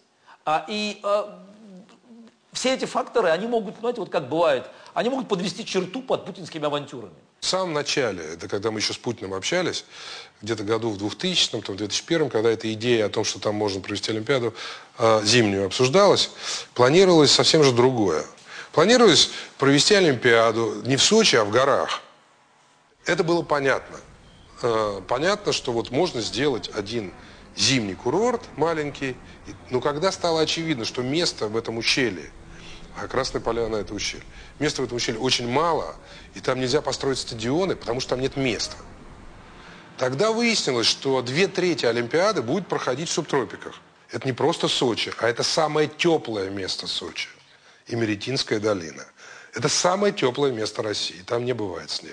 Все эти факторы, они могут, знаете, вот как бывает, они могут подвести черту под путинскими авантюрами. В самом начале, это когда мы еще с Путиным общались, где-то году в 2000-м, в 2001-м, когда эта идея о том, что там можно провести Олимпиаду зимнюю обсуждалась, планировалось совсем же другое. Планировалось провести Олимпиаду не в Сочи, а в горах. Это было понятно. Понятно, что вот можно сделать один зимний курорт маленький, но когда стало очевидно, что место в этом ущелье, а Красная Поляна это ущелье, места в этом ущелье очень мало, и там нельзя построить стадионы, потому что там нет места. Тогда выяснилось, что 2/3 Олимпиады будет проходить в субтропиках. Это не просто Сочи, а это самое теплое место Сочи. Имеретинская долина. Это самое теплое место России. Там не бывает снега.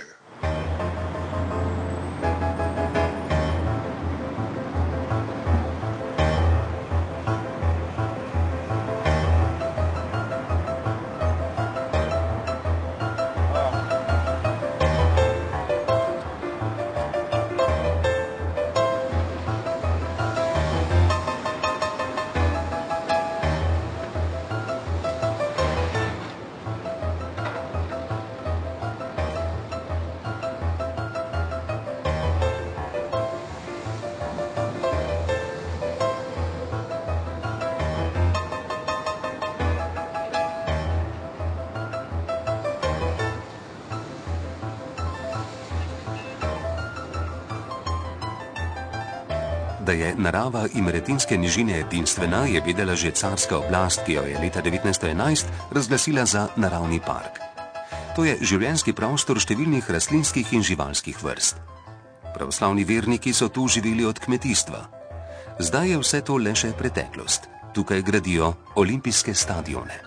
Da je narava Imeretinske nižine edinstvena, je vedela že carska oblast, ki jo je leta 1911 razglasila za naravni park. To je življenjski prostor številnih rastlinskih in živalskih vrst. Pravoslavni verniki so tu živeli od kmetijstva. Zdaj je vse to le še preteklost. Tukaj gradijo olimpijske stadione.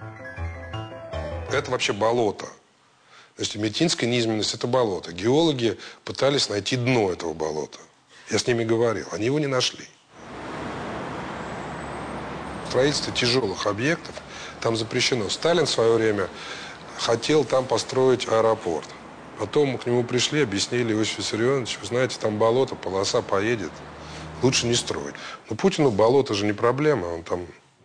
Это вообще болото. Значит, Иметинская низменность – это болото. Геологи пытались найти дно этого болота. Я с ними говорил, они его не нашли. Строительство тяжелых объектов там запрещено. Сталин в свое время хотел там построить аэропорт. Потом к нему пришли, объяснили: Иосиф Виссарионович, вы знаете, там болото, полоса поедет, лучше не строить. Но Путину болото же не проблема, он там...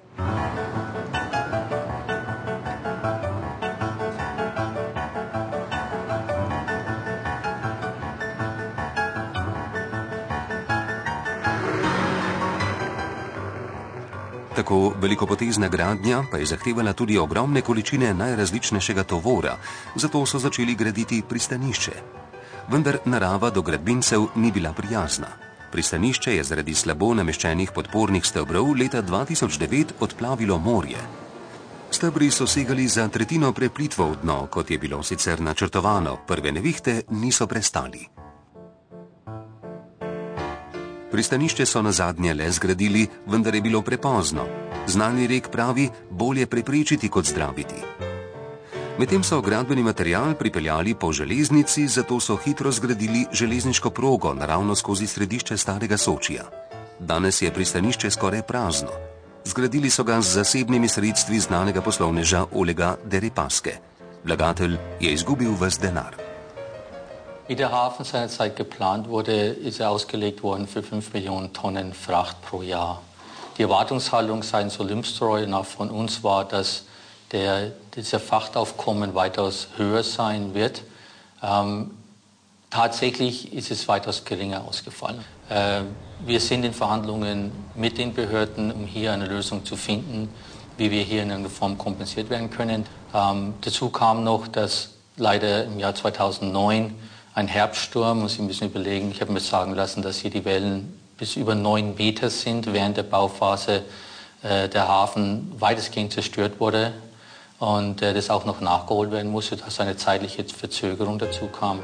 Tako velikopotezna gradnja pa je zahtevala tudi ogromne količine najrazličnejšega tovora, zato so začeli graditi pristanišče. Vendar narava do gradbincev ni bila prijazna. Pristanišče je zaradi slabo nameščenih podpornih stebrov leta 2009 odplavilo morje. Stebri so segali za tretjino preplitvo v dno, kot je bilo sicer načrtovano, prve nevihte niso prestali. Pristanišče so nazadnje le zgradili, vendar je bilo prepozno. Znani rek pravi, bolje preprečiti kot zdraviti. Medtem so gradbeni material pripeljali po železnici, zato so hitro zgradili železniško progo naravno skozi središče starega Sočija. Danes je pristanišče skoraj prazno. Zgradili so ga z zasebnimi sredstvi znanega poslovneža Olega Deripaske. Vlagatelj je izgubil ves denar. Wie der Hafen seinerzeit geplant wurde, ist er ausgelegt worden für 5 Millionen Tonnen Fracht pro Jahr. Die Erwartungshaltung seitens Olympstroy und auch von uns war, dass dieser Frachtaufkommen weitaus höher sein wird. Tatsächlich ist es weitaus geringer ausgefallen. Wir sind in Verhandlungen mit den Behörden, um hier eine Lösung zu finden, wie wir hier in irgendeiner Form kompensiert werden können. Dazu kam noch, dass leider im Jahr 2009 ein Herbststurm, muss ich ein bisschen überlegen, ich habe mir sagen lassen, dass hier die Wellen bis über 9 Meter sind, während der Bauphase der Hafen weitestgehend zerstört wurde und das auch noch nachgeholt werden musste, dass eine zeitliche Verzögerung dazu kam.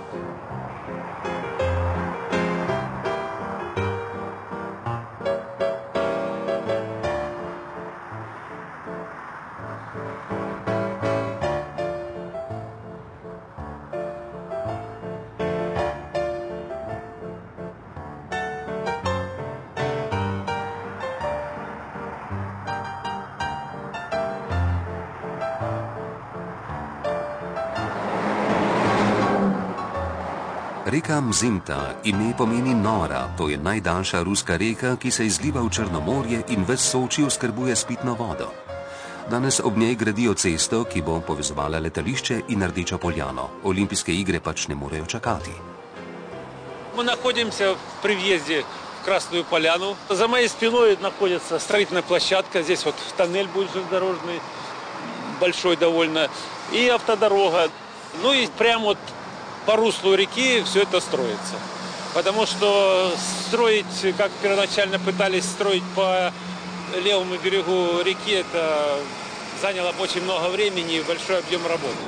Reka Mzimta, ime pomeni nora, to je najdaljša ruska reka, ki se izliva v Črnomorje in ves Soči oskrbuje s pitno vodo. Danes ob njej gradijo cesto, ki bo povezovala letališče in Rdečo poljano. Olimpijske igre pač ne morejo čakati. Мы находимся при въезде в Красную Поляну. За моей спиной находится строительная площадка. Здесь вот тоннель будет железнодорожный, большой довольно, и автодорога. Ну и прямо вот по руслу реки все это строится. Потому что строить, как первоначально пытались строить по левому берегу реки, это заняло очень много времени и большой объем работы.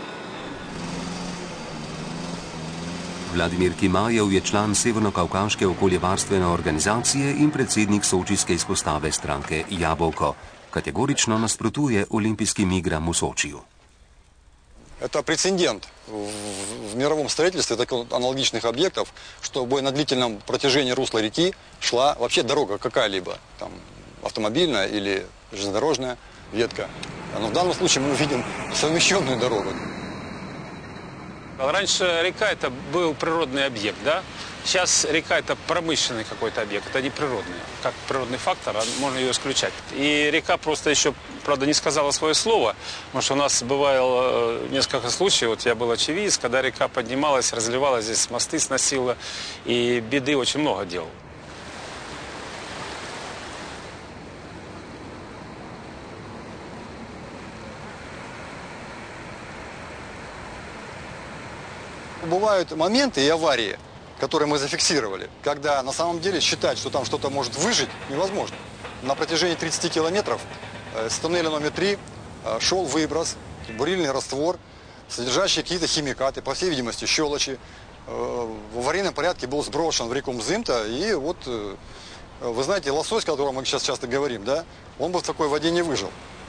Vladimir Kimajev je član Severno-Kavkaške okoljevarstvene organizacije in predsednik sočijske izpostave stranke Jabolko. Kategorično nasprotuje olimpijskim igram v Sočiju. Это прецедент в мировом строительстве таких аналогичных объектов, чтобы на длительном протяжении русла реки шла вообще дорога какая-либо, там автомобильная или железнодорожная ветка. Но в данном случае мы видим совмещенную дорогу. Раньше река это был природный объект, да? Сейчас река это промышленный какой-то объект, это не природный. Как природный фактор, можно ее исключать. И река просто еще, правда, не сказала свое слово, потому что у нас бывало несколько случаев, вот я был очевидец, когда река поднималась, разливалась, здесь мосты сносила, и беды очень много делал. Бывают моменты и аварии, которые мы зафиксировали, когда на самом деле считать, что там что-то может выжить, невозможно. На протяжении 30 километров с тоннеля номер 3 шел выброс, бурильный раствор, содержащий какие-то химикаты, по всей видимости, щелочи. В аварийном порядке был сброшен в реку Мзымта, и вот, вы знаете, лосось, о котором мы сейчас часто говорим, да, он бы в такой воде не выжил.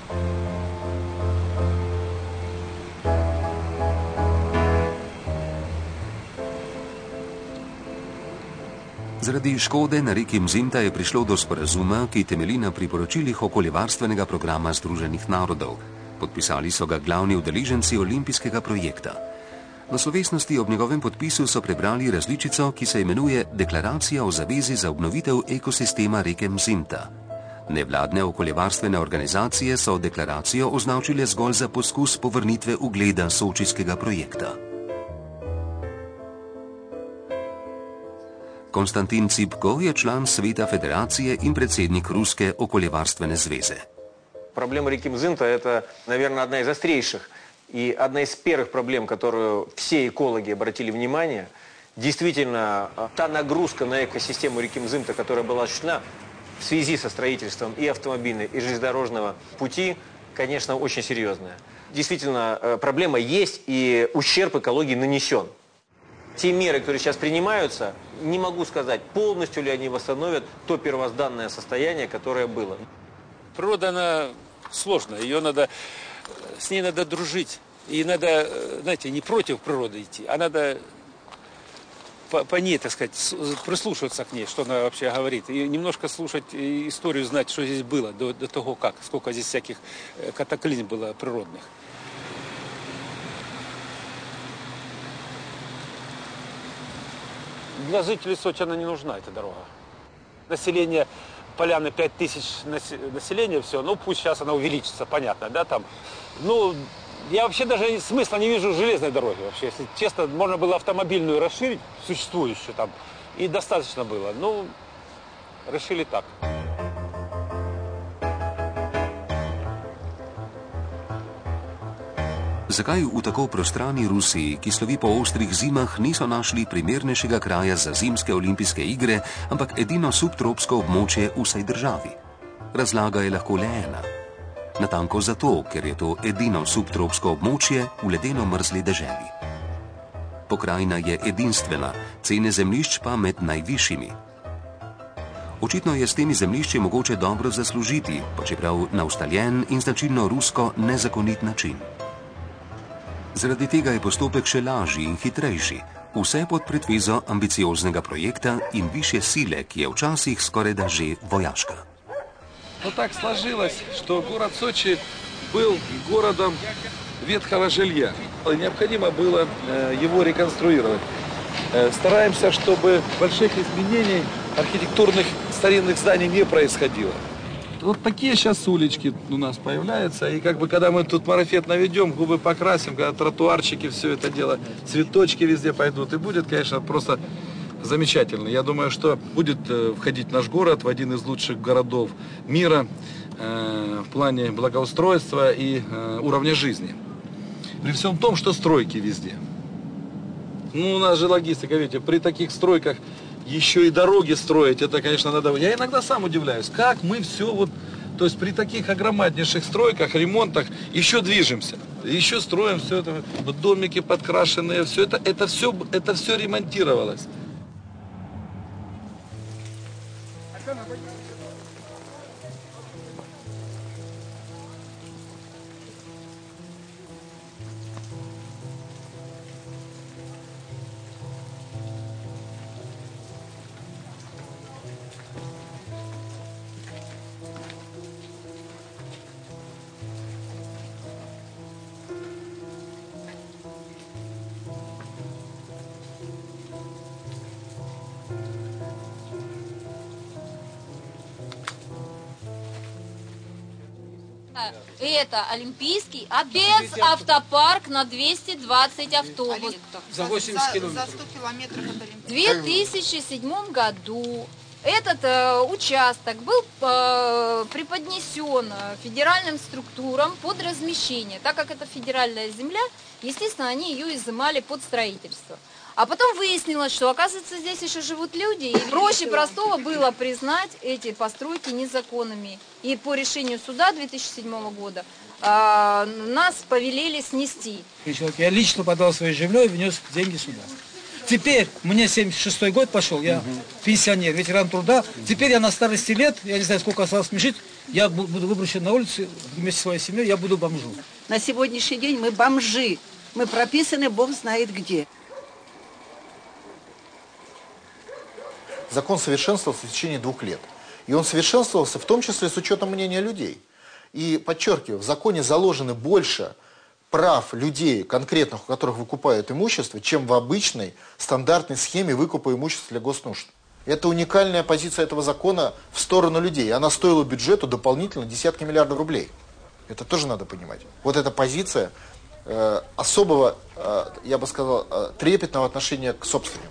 Zaradi škode na reki Mzimta je prišlo do sporazuma, ki temelji na priporočilih okoljevarstvenega programa Združenih narodov. Podpisali so ga glavni udeleženci olimpijskega projekta. Na slovesnosti ob njegovem podpisu so prebrali različico, ki se imenuje Deklaracija o zavezi za obnovitev ekosistema reke Mzimta. Nevladne okoljevarstvene organizacije so deklaracijo označile zgolj za poskus povrnitve ugleda sočijskega projekta. Konstantin Cipko je član Sveta Federacije in predsednik Ruske okoljevarstvene zveze. Проблема реки Мзымта – это, наверное, одна из острейших и одна из первых проблем, которую все экологи обратили внимание. Действительно, та нагрузка на экосистему реки Мзымта, которая была осуществлена в связи со строительством и автомобильного, и железнодорожного пути, конечно, очень серьезная. Действительно, проблема есть, и ущерб экологии нанесен. Те меры, которые сейчас принимаются, не могу сказать, полностью ли они восстановят то первозданное состояние, которое было. Природа, она сложная, с ней надо дружить. И надо, знаете, не против природы идти, а надо по ней, так сказать, прислушиваться к ней, что она вообще говорит. И немножко слушать историю, знать, что здесь было до того, сколько здесь всяких катаклизм было природных. Для жителей Сочи она не нужна, эта дорога. Население Поляны 5000 населения, все, ну пусть сейчас она увеличится, понятно, да, там. Ну, я вообще даже смысла не вижу железной дороги вообще. Если честно, можно было автомобильную расширить, существующую там, и достаточно было. Ну, решили так. Zakaj v tako prostrani Rusiji, ki slovi po ostrih zimah, niso našli primernejšega kraja za zimske olimpijske igre, ampak edino subtropsko območje v vsej državi? Razlaga je lahko le ena. Natanko zato, ker je to edino subtropsko območje v ledeno mrzli deželi. Pokrajina je edinstvena, cene zemljišč pa med najvišjimi. Očitno je s temi zemljišči mogoče dobro zaslužiti, pa čeprav na ustaljen in značilno rusko nezakonit način. Zaradi tega je postopek še lažji in hitrejši, vse pod pretvezo ambicioznega projekta in višje sile, ki je včasih skorajda že vojaška. Но так сложилось, что город Сочи был городом ветхого жилья. Необходимо было его реконструировать. Стараемся, чтобы больших изменений архитектурных старинных зданий не происходило. Вот такие сейчас улички у нас появляются, и как бы когда мы тут марафет наведем, губы покрасим, когда тротуарчики, все это дело, цветочки везде пойдут, и будет, конечно, просто замечательно. Я думаю, что будет входить наш город в один из лучших городов мира в плане благоустройства и уровня жизни. При всем том, что стройки везде. Ну, у нас же логистика, видите, при таких стройках еще и дороги строить, это, конечно, надо... Я иногда сам удивляюсь, как мы все вот... То есть при таких огромнейших стройках, ремонтах еще движемся, еще строим все это, домики подкрашенные, все это все ремонтировалось. Это олимпийский, а без автопарк на 220 автобусов. За 80 километров. За 100 километров от Олимпийского. В 2007 году этот участок был преподнесен федеральным структурам под размещение. Так как это федеральная земля, естественно, они ее изымали под строительство. А потом выяснилось, что, оказывается, здесь еще живут люди. И проще простого было признать эти постройки незаконными. И по решению суда 2007 года нас повелели снести. Я лично подал свое жилье и внес деньги сюда. Теперь, мне 76-й год пошел, я пенсионер, ветеран труда. Теперь я на старости лет, я не знаю, сколько осталось мне жить, я буду выброшен на улицу вместе со своей семьей, я буду бомжом. На сегодняшний день мы бомжи. Мы прописаны бог знает где. Закон совершенствовался в течение 2 лет. И он совершенствовался в том числе с учетом мнения людей. И, подчеркиваю, в законе заложены больше прав людей, конкретных, у которых выкупают имущество, чем в обычной стандартной схеме выкупа имущества для госнужд. Это уникальная позиция этого закона в сторону людей. Она стоила бюджету дополнительно десятки миллиардов рублей. Это тоже надо понимать. Вот эта позиция особого, я бы сказал, трепетного отношения к собственнику.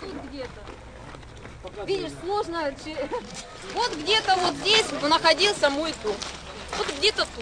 Видишь, сложно. Вот где-то вот здесь находился мой дом. Вот где-то тут.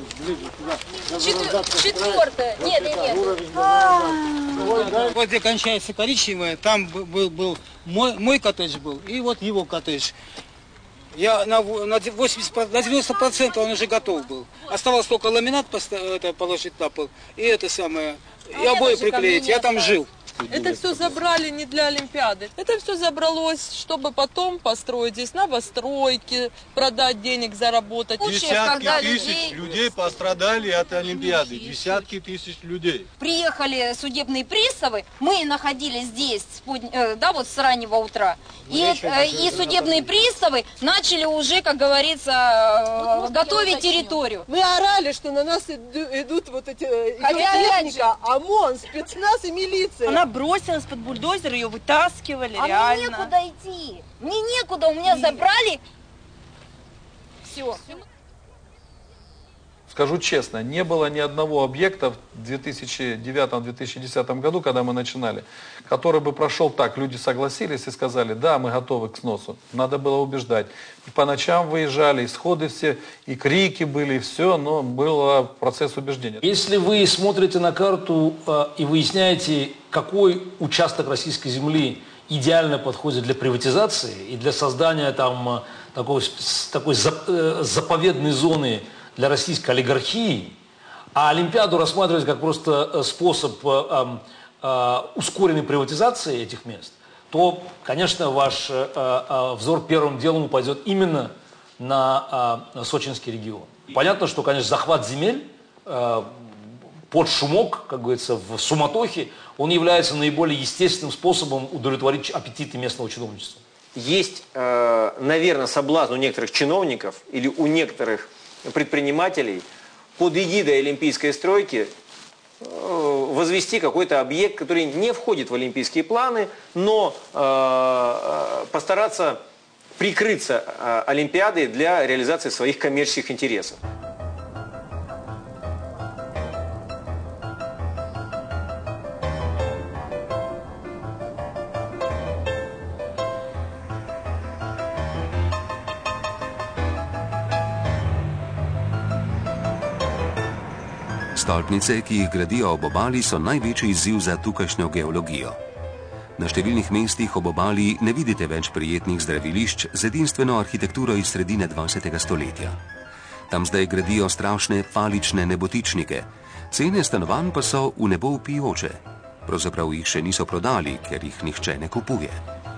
Четвертое. Нет. Вот где кончается коричневое, там был мой коттедж был, и вот его коттедж. Я на 90% он уже готов был. Оставалось только ламинат положить на пол, и это самое, и обои приклеить. Я там жил. Это все забрали не для Олимпиады. Это все забралось, чтобы потом построить здесь новостройки, продать денег, заработать. Десятки тысяч людей пострадали от Олимпиады. Десятки тысяч людей. Приехали судебные приставы, мы находились здесь вот с раннего утра. И судебные приставы начали уже, как говорится, готовить территорию. Мы орали, что на нас идут вот эти техника, ОМОН, спецназ и милиция. Она бросилась под бульдозер, ее вытаскивали, реально. Мне некуда идти. Мне некуда, у меня забрали. Все. Скажу честно, не было ни одного объекта в 2009-2010 году, когда мы начинали, который бы прошел так. Люди согласились и сказали, да, мы готовы к сносу. Надо было убеждать. И по ночам выезжали, исходы все, и крики были, и все, но был процесс убеждения. Если вы смотрите на карту и выясняете, какой участок российской земли идеально подходит для приватизации и для создания там такой заповедной зоны для российской олигархии, а Олимпиаду рассматривать как просто способ ускоренной приватизации этих мест, то, конечно, ваш взор первым делом упадет именно на сочинский регион. Понятно, что, конечно, захват земель под шумок, как говорится, в суматохе, он является наиболее естественным способом удовлетворить аппетиты местного чиновничества. Есть, наверное, соблазн у некоторых чиновников или у некоторых предпринимателей под эгидой олимпийской стройки возвести какой-то объект, который не входит в олимпийские планы, но постараться прикрыться Олимпиадой для реализации своих коммерческих интересов. Stolpnice, ki jih gradijo ob obali, so največji izziv za tukajšnjo geologijo. Na številnih mestih ob obali ne vidite več prijetnih zdravilišč z edinstveno arhitekturo iz sredine 20. stoletja. Tam zdaj gradijo strašne falične nebotičnike, cene stanovanj pa so v nebo vpijoče. Pravzaprav jih še niso prodali, ker jih nihče ne kupuje.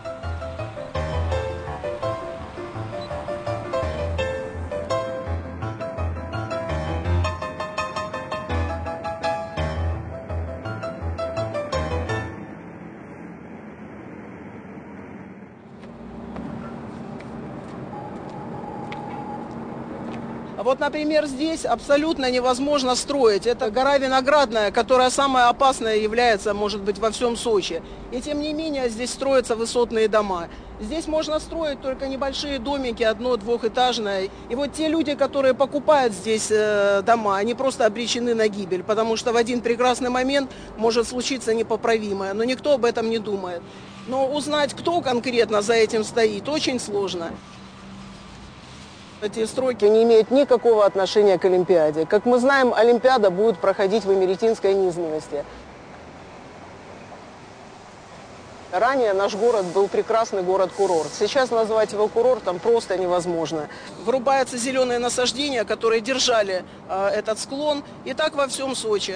Вот, например, здесь абсолютно невозможно строить. Это гора Виноградная, которая самая опасная является, может быть, во всем Сочи. И тем не менее здесь строятся высотные дома. Здесь можно строить только небольшие домики, одно-двухэтажные. И вот те люди, которые покупают здесь дома, они просто обречены на гибель, потому что в один прекрасный момент может случиться непоправимое. Но никто об этом не думает. Но узнать, кто конкретно за этим стоит, очень сложно. Эти стройки не имеют никакого отношения к Олимпиаде. Как мы знаем, Олимпиада будет проходить в Имеретинской низменности. Ранее наш город был прекрасный город-курорт. Сейчас назвать его курортом просто невозможно. Вырубаются зеленые насаждения, которые держали этот склон, и так во всем Сочи.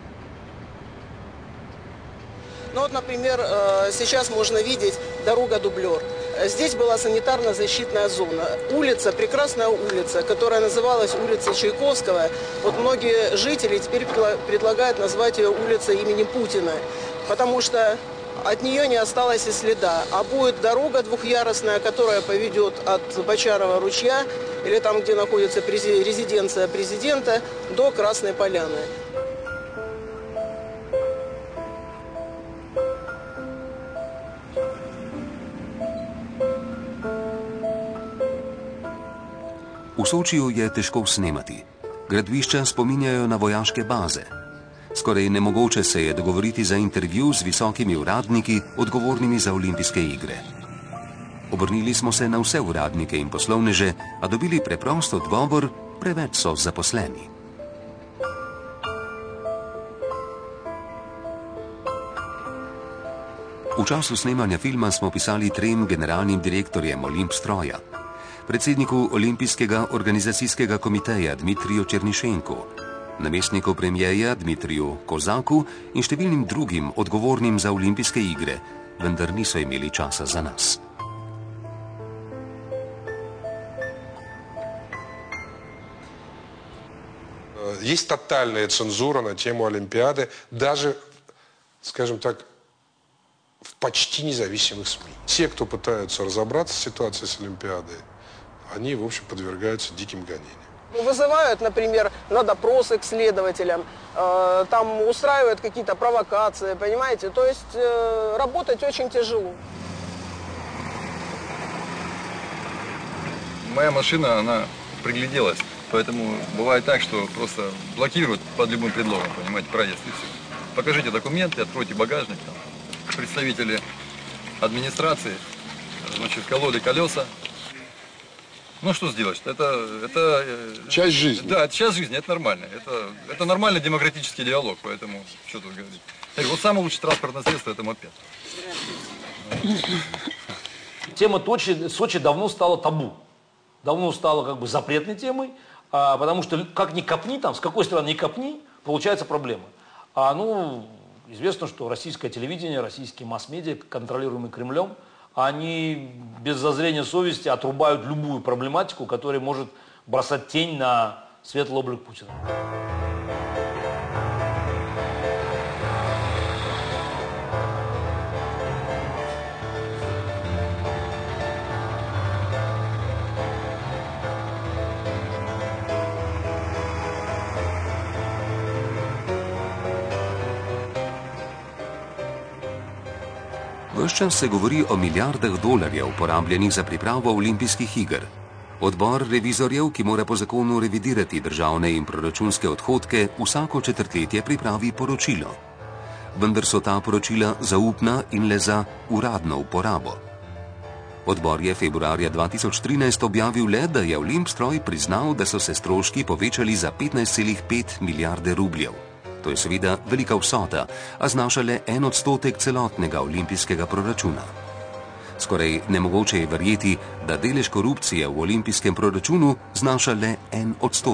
Ну вот, например, сейчас можно видеть дорога-дублер. Здесь была санитарно-защитная зона. Улица, прекрасная улица, которая называлась улица Чайковского. Вот многие жители теперь предлагают назвать ее улицей имени Путина, потому что от нее не осталось и следа. А будет дорога двухъярусная, которая поведет от Бочарова ручья, или там, где находится резиденция президента, до Красной Поляны. V Sočiju je težko snemati. Gradbišča spominjajo na vojaške baze. Skoraj nemogoče se je dogovoriti za intervju z visokimi uradniki, odgovornimi za olimpijske igre. Obrnili smo se na vse uradnike in poslovneže, a dobili preprost odgovor: preveč so zaposleni. V času snemanja filma smo pisali 3 generalnim direktorjem Olimpstroja. Predsedniku Olimpijskega organizacijskega komiteja Dmitriju Černišenku, namestniku premijeja Dmitriju Kozaku in številnim drugim odgovornim za olimpijske igre, vendar niso imeli časa za nas. Есть тотальная цензура на тему Олимпиады, даже, скажем так, в почти независимых СМИ. Те, кто пытаются разобраться в ситуации с Олимпиадой, они, в общем, подвергаются диким гонениям. Вызывают, например, на допросы к следователям, там устраивают какие-то провокации, понимаете? То есть работать очень тяжело. Моя машина, она пригляделась, поэтому бывает так, что просто блокируют под любым предлогом, понимаете, проезд и все. Покажите документы, откройте багажник, там, представители администрации, значит, колоды колеса. Ну, что сделать? Это часть жизни. Да, это часть жизни, это нормально. Это нормальный демократический диалог, поэтому что тут говорить. Вот самое лучшее транспортное средство – это мопед. Тема Сочи давно стала табу. Давно стала как бы запретной темой, потому что как ни копни там, с какой стороны ни копни, получается проблема. Известно, что российское телевидение, российские масс-медиа, контролируемые Кремлем, они без зазрения совести отрубают любую проблематику, которая может бросать тень на светлый облик Путина. Ves čas se govori o milijardah dolarjev porabljenih za pripravo olimpijskih iger. Odbor revizorjev, ki mora po zakonu revidirati državne in proračunske odhodke, vsako četrtletje pripravi poročilo. Vendar so ta poročila zaupna in le za uradno uporabo. Odbor je februarja 2013 objavil le, da je Olimpstroj priznal, da so se stroški povečali za 15,5 milijarde rubljev. To je seveda velika vsota, a znaša le 1% celotnega olimpijskega proračuna. Skoraj nemogoče je verjeti, da delež korupcije v olimpijskem proračunu znaša le 1%.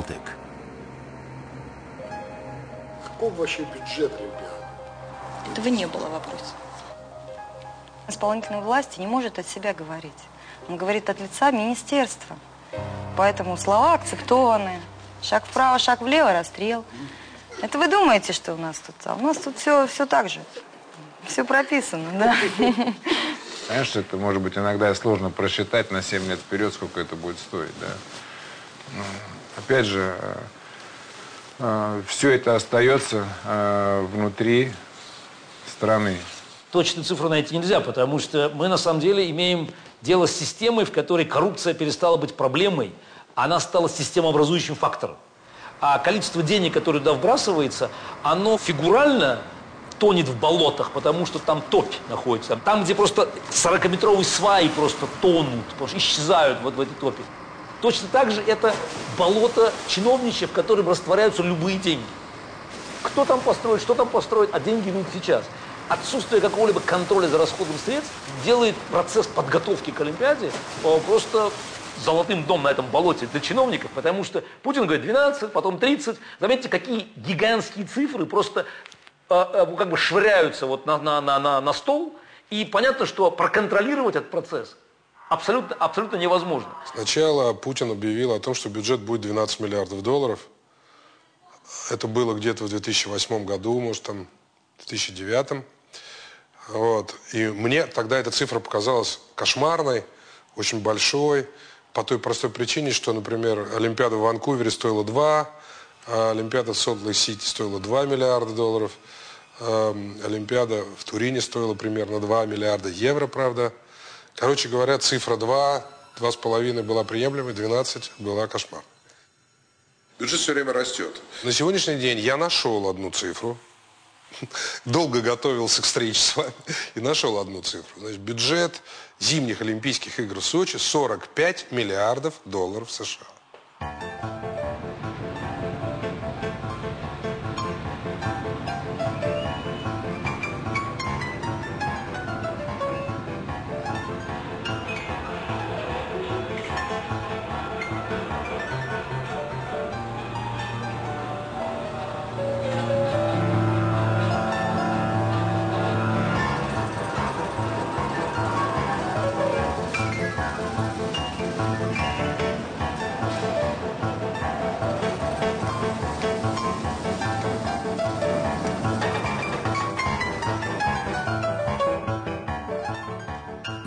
Каков вообще бюджет Олимпиады? Этого не было вопроса. Исполнительная власть не может от себя говорить. Он говорит от лица министерства. Поэтому слова акцептованы. Шаг вправо, шаг влево, расстрел. Это вы думаете, что у нас тут? А у нас тут все так же. Все прописано, да. Конечно, это может быть иногда сложно просчитать на 7 лет вперед, сколько это будет стоить, да. Но, опять же, все это остается внутри страны. Точную цифру найти нельзя, потому что мы на самом деле имеем дело с системой, в которой коррупция перестала быть проблемой, она стала системообразующим фактором. А количество денег, которое туда вбрасывается, оно фигурально тонет в болотах, потому что там топь находится. Там, где просто 40-метровые сваи просто тонут, исчезают вот в этой топе. Точно так же это болото чиновничье, в котором растворяются любые деньги. Кто там построит, что там построит, а деньги идут сейчас. Отсутствие какого-либо контроля за расходом средств делает процесс подготовки к Олимпиаде просто золотым дом на этом болоте для чиновников, потому что Путин говорит 12, потом 30. Заметьте, какие гигантские цифры просто как бы швыряются вот на стол, и понятно, что проконтролировать этот процесс абсолютно невозможно. Сначала Путин объявил о том, что бюджет будет 12 миллиардов долларов. Это было где-то в 2008 году, может там в 2009. Вот. И мне тогда эта цифра показалась кошмарной, очень большой. По той простой причине, что, например, Олимпиада в Ванкувере стоила 2, а Олимпиада в Солт-Лейк-Сити стоила 2 миллиарда долларов, Олимпиада в Турине стоила примерно 2 миллиарда евро, правда. Короче говоря, цифра 2,5 была приемлемой, 12 была кошмар. Бюджет все время растет. На сегодняшний день я нашел одну цифру, долго готовился к встрече с вами и нашел одну цифру. Значит, бюджет зимних Олимпийских игр в Сочи 45 миллиардов долларов США.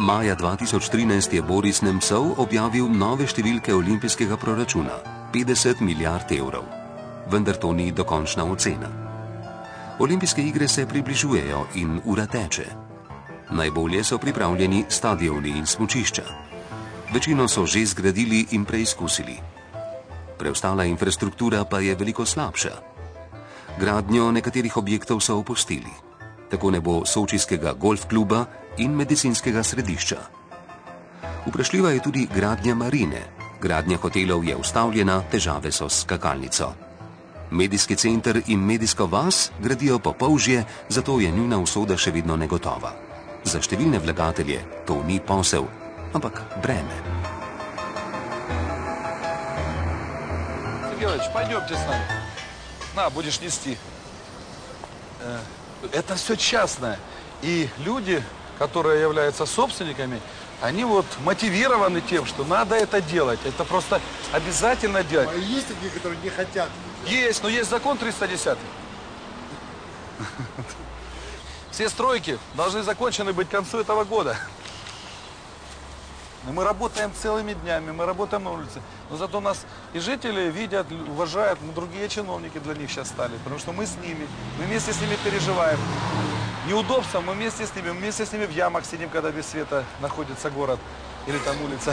Maja 2013 je Boris Nemcov objavil nove številke olimpijskega proračuna – 50 milijard evrov. Vendar to ni dokončna ocena. Olimpijske igre se približujejo in ura teče. Najbolje so pripravljeni stadioni in smučišča. Večino so že zgradili in preizkusili. Preostala infrastruktura pa je veliko slabša. Gradnjo nekaterih objektov so opustili. Tako ne bo sočijskega golf kluba in medicinskega središča. Vprašljiva je tudi gradnja marine. Gradnja hotelov je ustavljena, težave so s skakalnico. Medijski center in medijsko vas gradijo po polžje, zato je njuna usoda še vedno negotova. Za številne vlagatelje to ni posel, ampak breme. Сергеевич, пойдемте с нами. На, будешь нести. Это все частное. И люди, которые являются собственниками, они вот мотивированы тем, что надо это делать. Это просто обязательно делать. А есть такие, которые не хотят? Есть, но есть закон 310. Все стройки должны закончены быть к концу этого года. Мы работаем целыми днями, мы работаем на улице. Но зато нас и жители видят, уважают, но другие чиновники для них сейчас стали. Потому что мы с ними, мы вместе с ними переживаем. Неудобства мы вместе с ними в ямах сидим, когда без света находится город или там улица.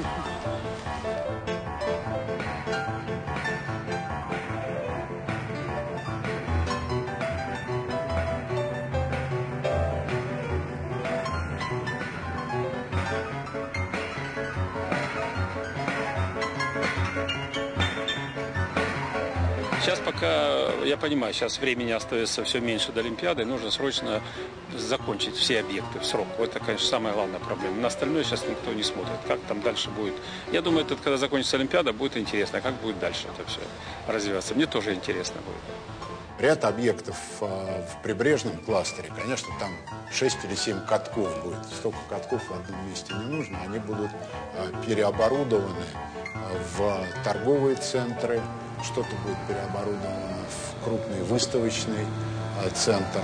Сейчас пока, я понимаю, сейчас времени остается все меньше до Олимпиады, нужно срочно закончить все объекты в срок. Это, конечно, самая главная проблема. На остальное сейчас никто не смотрит, как там дальше будет. Я думаю, когда закончится Олимпиада, будет интересно, как будет дальше это все развиваться. Мне тоже интересно будет. Ряд объектов в прибрежном кластере, конечно, там 6 или 7 катков будет. Столько катков в одном месте не нужно. Они будут переоборудованы в торговые центры, что-то будет переоборудовано в крупный выставочный центр.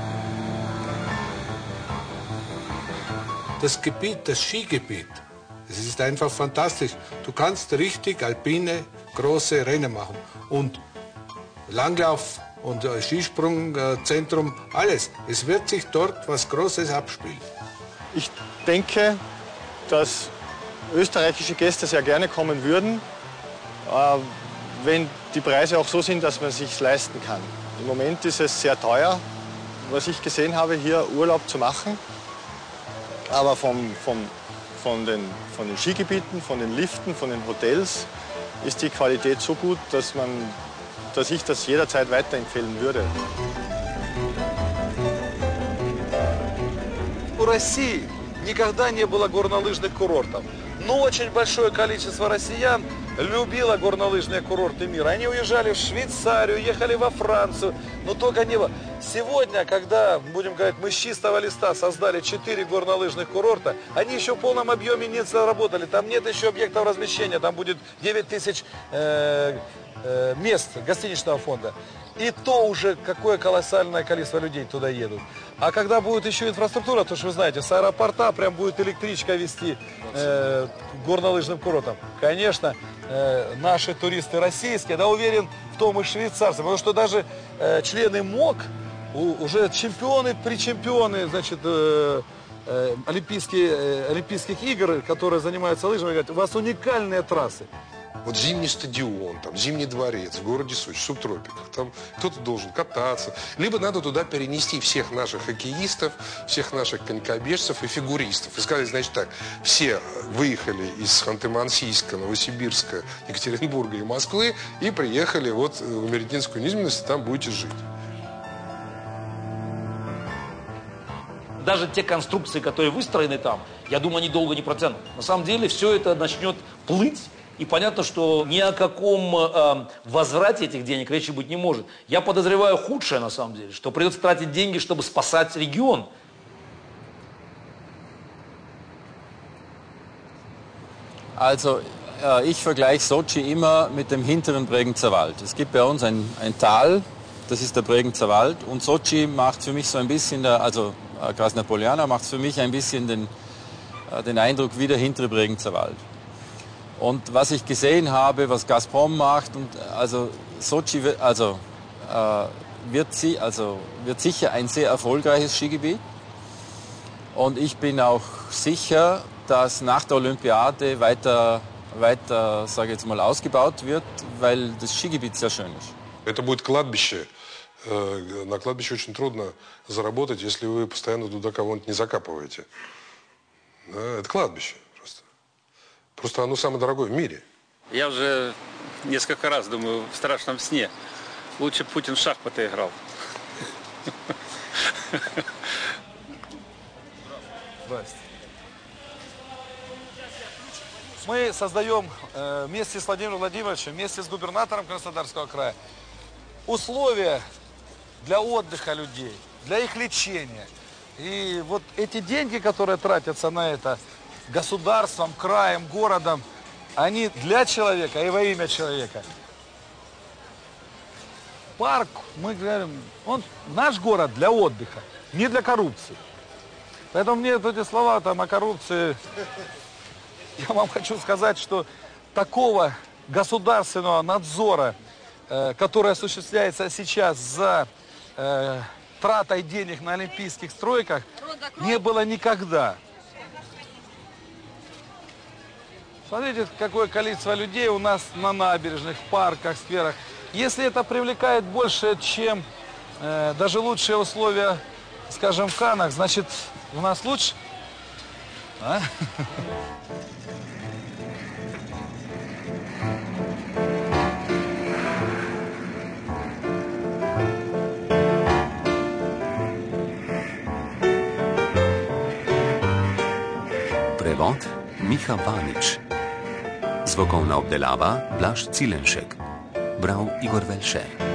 Das Gebiet, das Skigebiet, es ist einfach fantastisch. Du kannst richtig alpine, große Rennen machen. Und Langlauf und Skisprungzentrum, alles. Es wird sich dort was Großes abspielen. Ich denke, dass österreichische Gäste sehr gerne kommen würden, wenn die Preise auch so sind, dass man es sich leisten kann. Im Moment ist es sehr teuer, was ich gesehen habe, hier Urlaub zu machen. Aber von den Skigebieten, von den Liften, von den Hotels ist die Qualität so gut, dass ich das jederzeit weiterempfehlen würde. У России никогда не было горнолыжных курортов. Но очень большое количество россиян любило горнолыжные курорты мира. Они уезжали в Швейцарию, ехали во Францию, но только не было. Сегодня, когда, будем говорить, мы с чистого листа создали 4 горнолыжных курорта, они еще в полном объеме не заработали. Там нет еще объектов размещения, там будет 9 тысяч мест гостиничного фонда. И то уже какое колоссальное количество людей туда едут. А когда будет еще инфраструктура, то, что вы знаете, с аэропорта прям будет электричка вести горнолыжным курортом. Конечно, наши туристы российские, да, уверен в том и швейцарцы, потому что даже члены МОК, уже чемпионы, причемпионы, значит, Олимпийских игр, которые занимаются лыжами, говорят, у вас уникальные трассы. Вот зимний стадион, там, Зимний дворец в городе Сочи, в субтропиках. Там кто-то должен кататься. Либо надо туда перенести всех наших хоккеистов, всех наших конькобежцев и фигуристов. И сказать, значит так, все выехали из Ханты-Мансийска, Новосибирска, Екатеринбурга и Москвы и приехали вот в Меретинскую низменность, и там будете жить. Даже те конструкции, которые выстроены там, я думаю, они долго не протянут. На самом деле все это начнет плыть. И понятно, что ни о каком возврате этих денег речи быть не может. Я подозреваю худшее, на самом деле, что придется тратить деньги, чтобы спасать регион. Also, ich vergleiche Sochi immer mit dem hinteren Bregenzer Wald. Es gibt bei uns ein Tal, das ist der Bregenzer Wald. Und Sochi macht für mich so ein bisschen, also Krasna Poljana macht für mich ein bisschen den Eindruck wie der hintere Bregenzerwald. Und was ich gesehen habe, was Gazprom macht, und also Sochi wird sicher ein sehr erfolgreiches Skigebiet. Und ich bin auch sicher, dass nach der Olympiade weiter, sage ich jetzt mal, ausgebaut wird, weil das Skigebiet sehr schön ist. Это будет кладбище. На кладбище очень трудно заработать, если вы постоянно туда кого-нибудь не закапываете. Это кладбище просто. Просто оно самое дорогое в мире. Я уже несколько раз думаю в страшном сне. Лучше Путин в шахматы играл. Мы создаем вместе с Владимиром Владимировичем, вместе с губернатором Краснодарского края условия для отдыха людей, для их лечения. И вот эти деньги, которые тратятся на это государством, краем, городом, они для человека и во имя человека. Парк, мы говорим, он наш город для отдыха, не для коррупции. Поэтому мне эти слова там о коррупции, я вам хочу сказать, что такого государственного надзора, который осуществляется сейчас за тратой денег на олимпийских стройках, не было никогда. Смотрите, какое количество людей у нас на набережных, парках, скверах. Если это привлекает больше, чем даже лучшие условия, скажем, в Каннах, значит, у нас лучше. А? Prevod Miha Vanič. Zvokovna obdelava Blaž Cilenšek. Bral Igor Velše.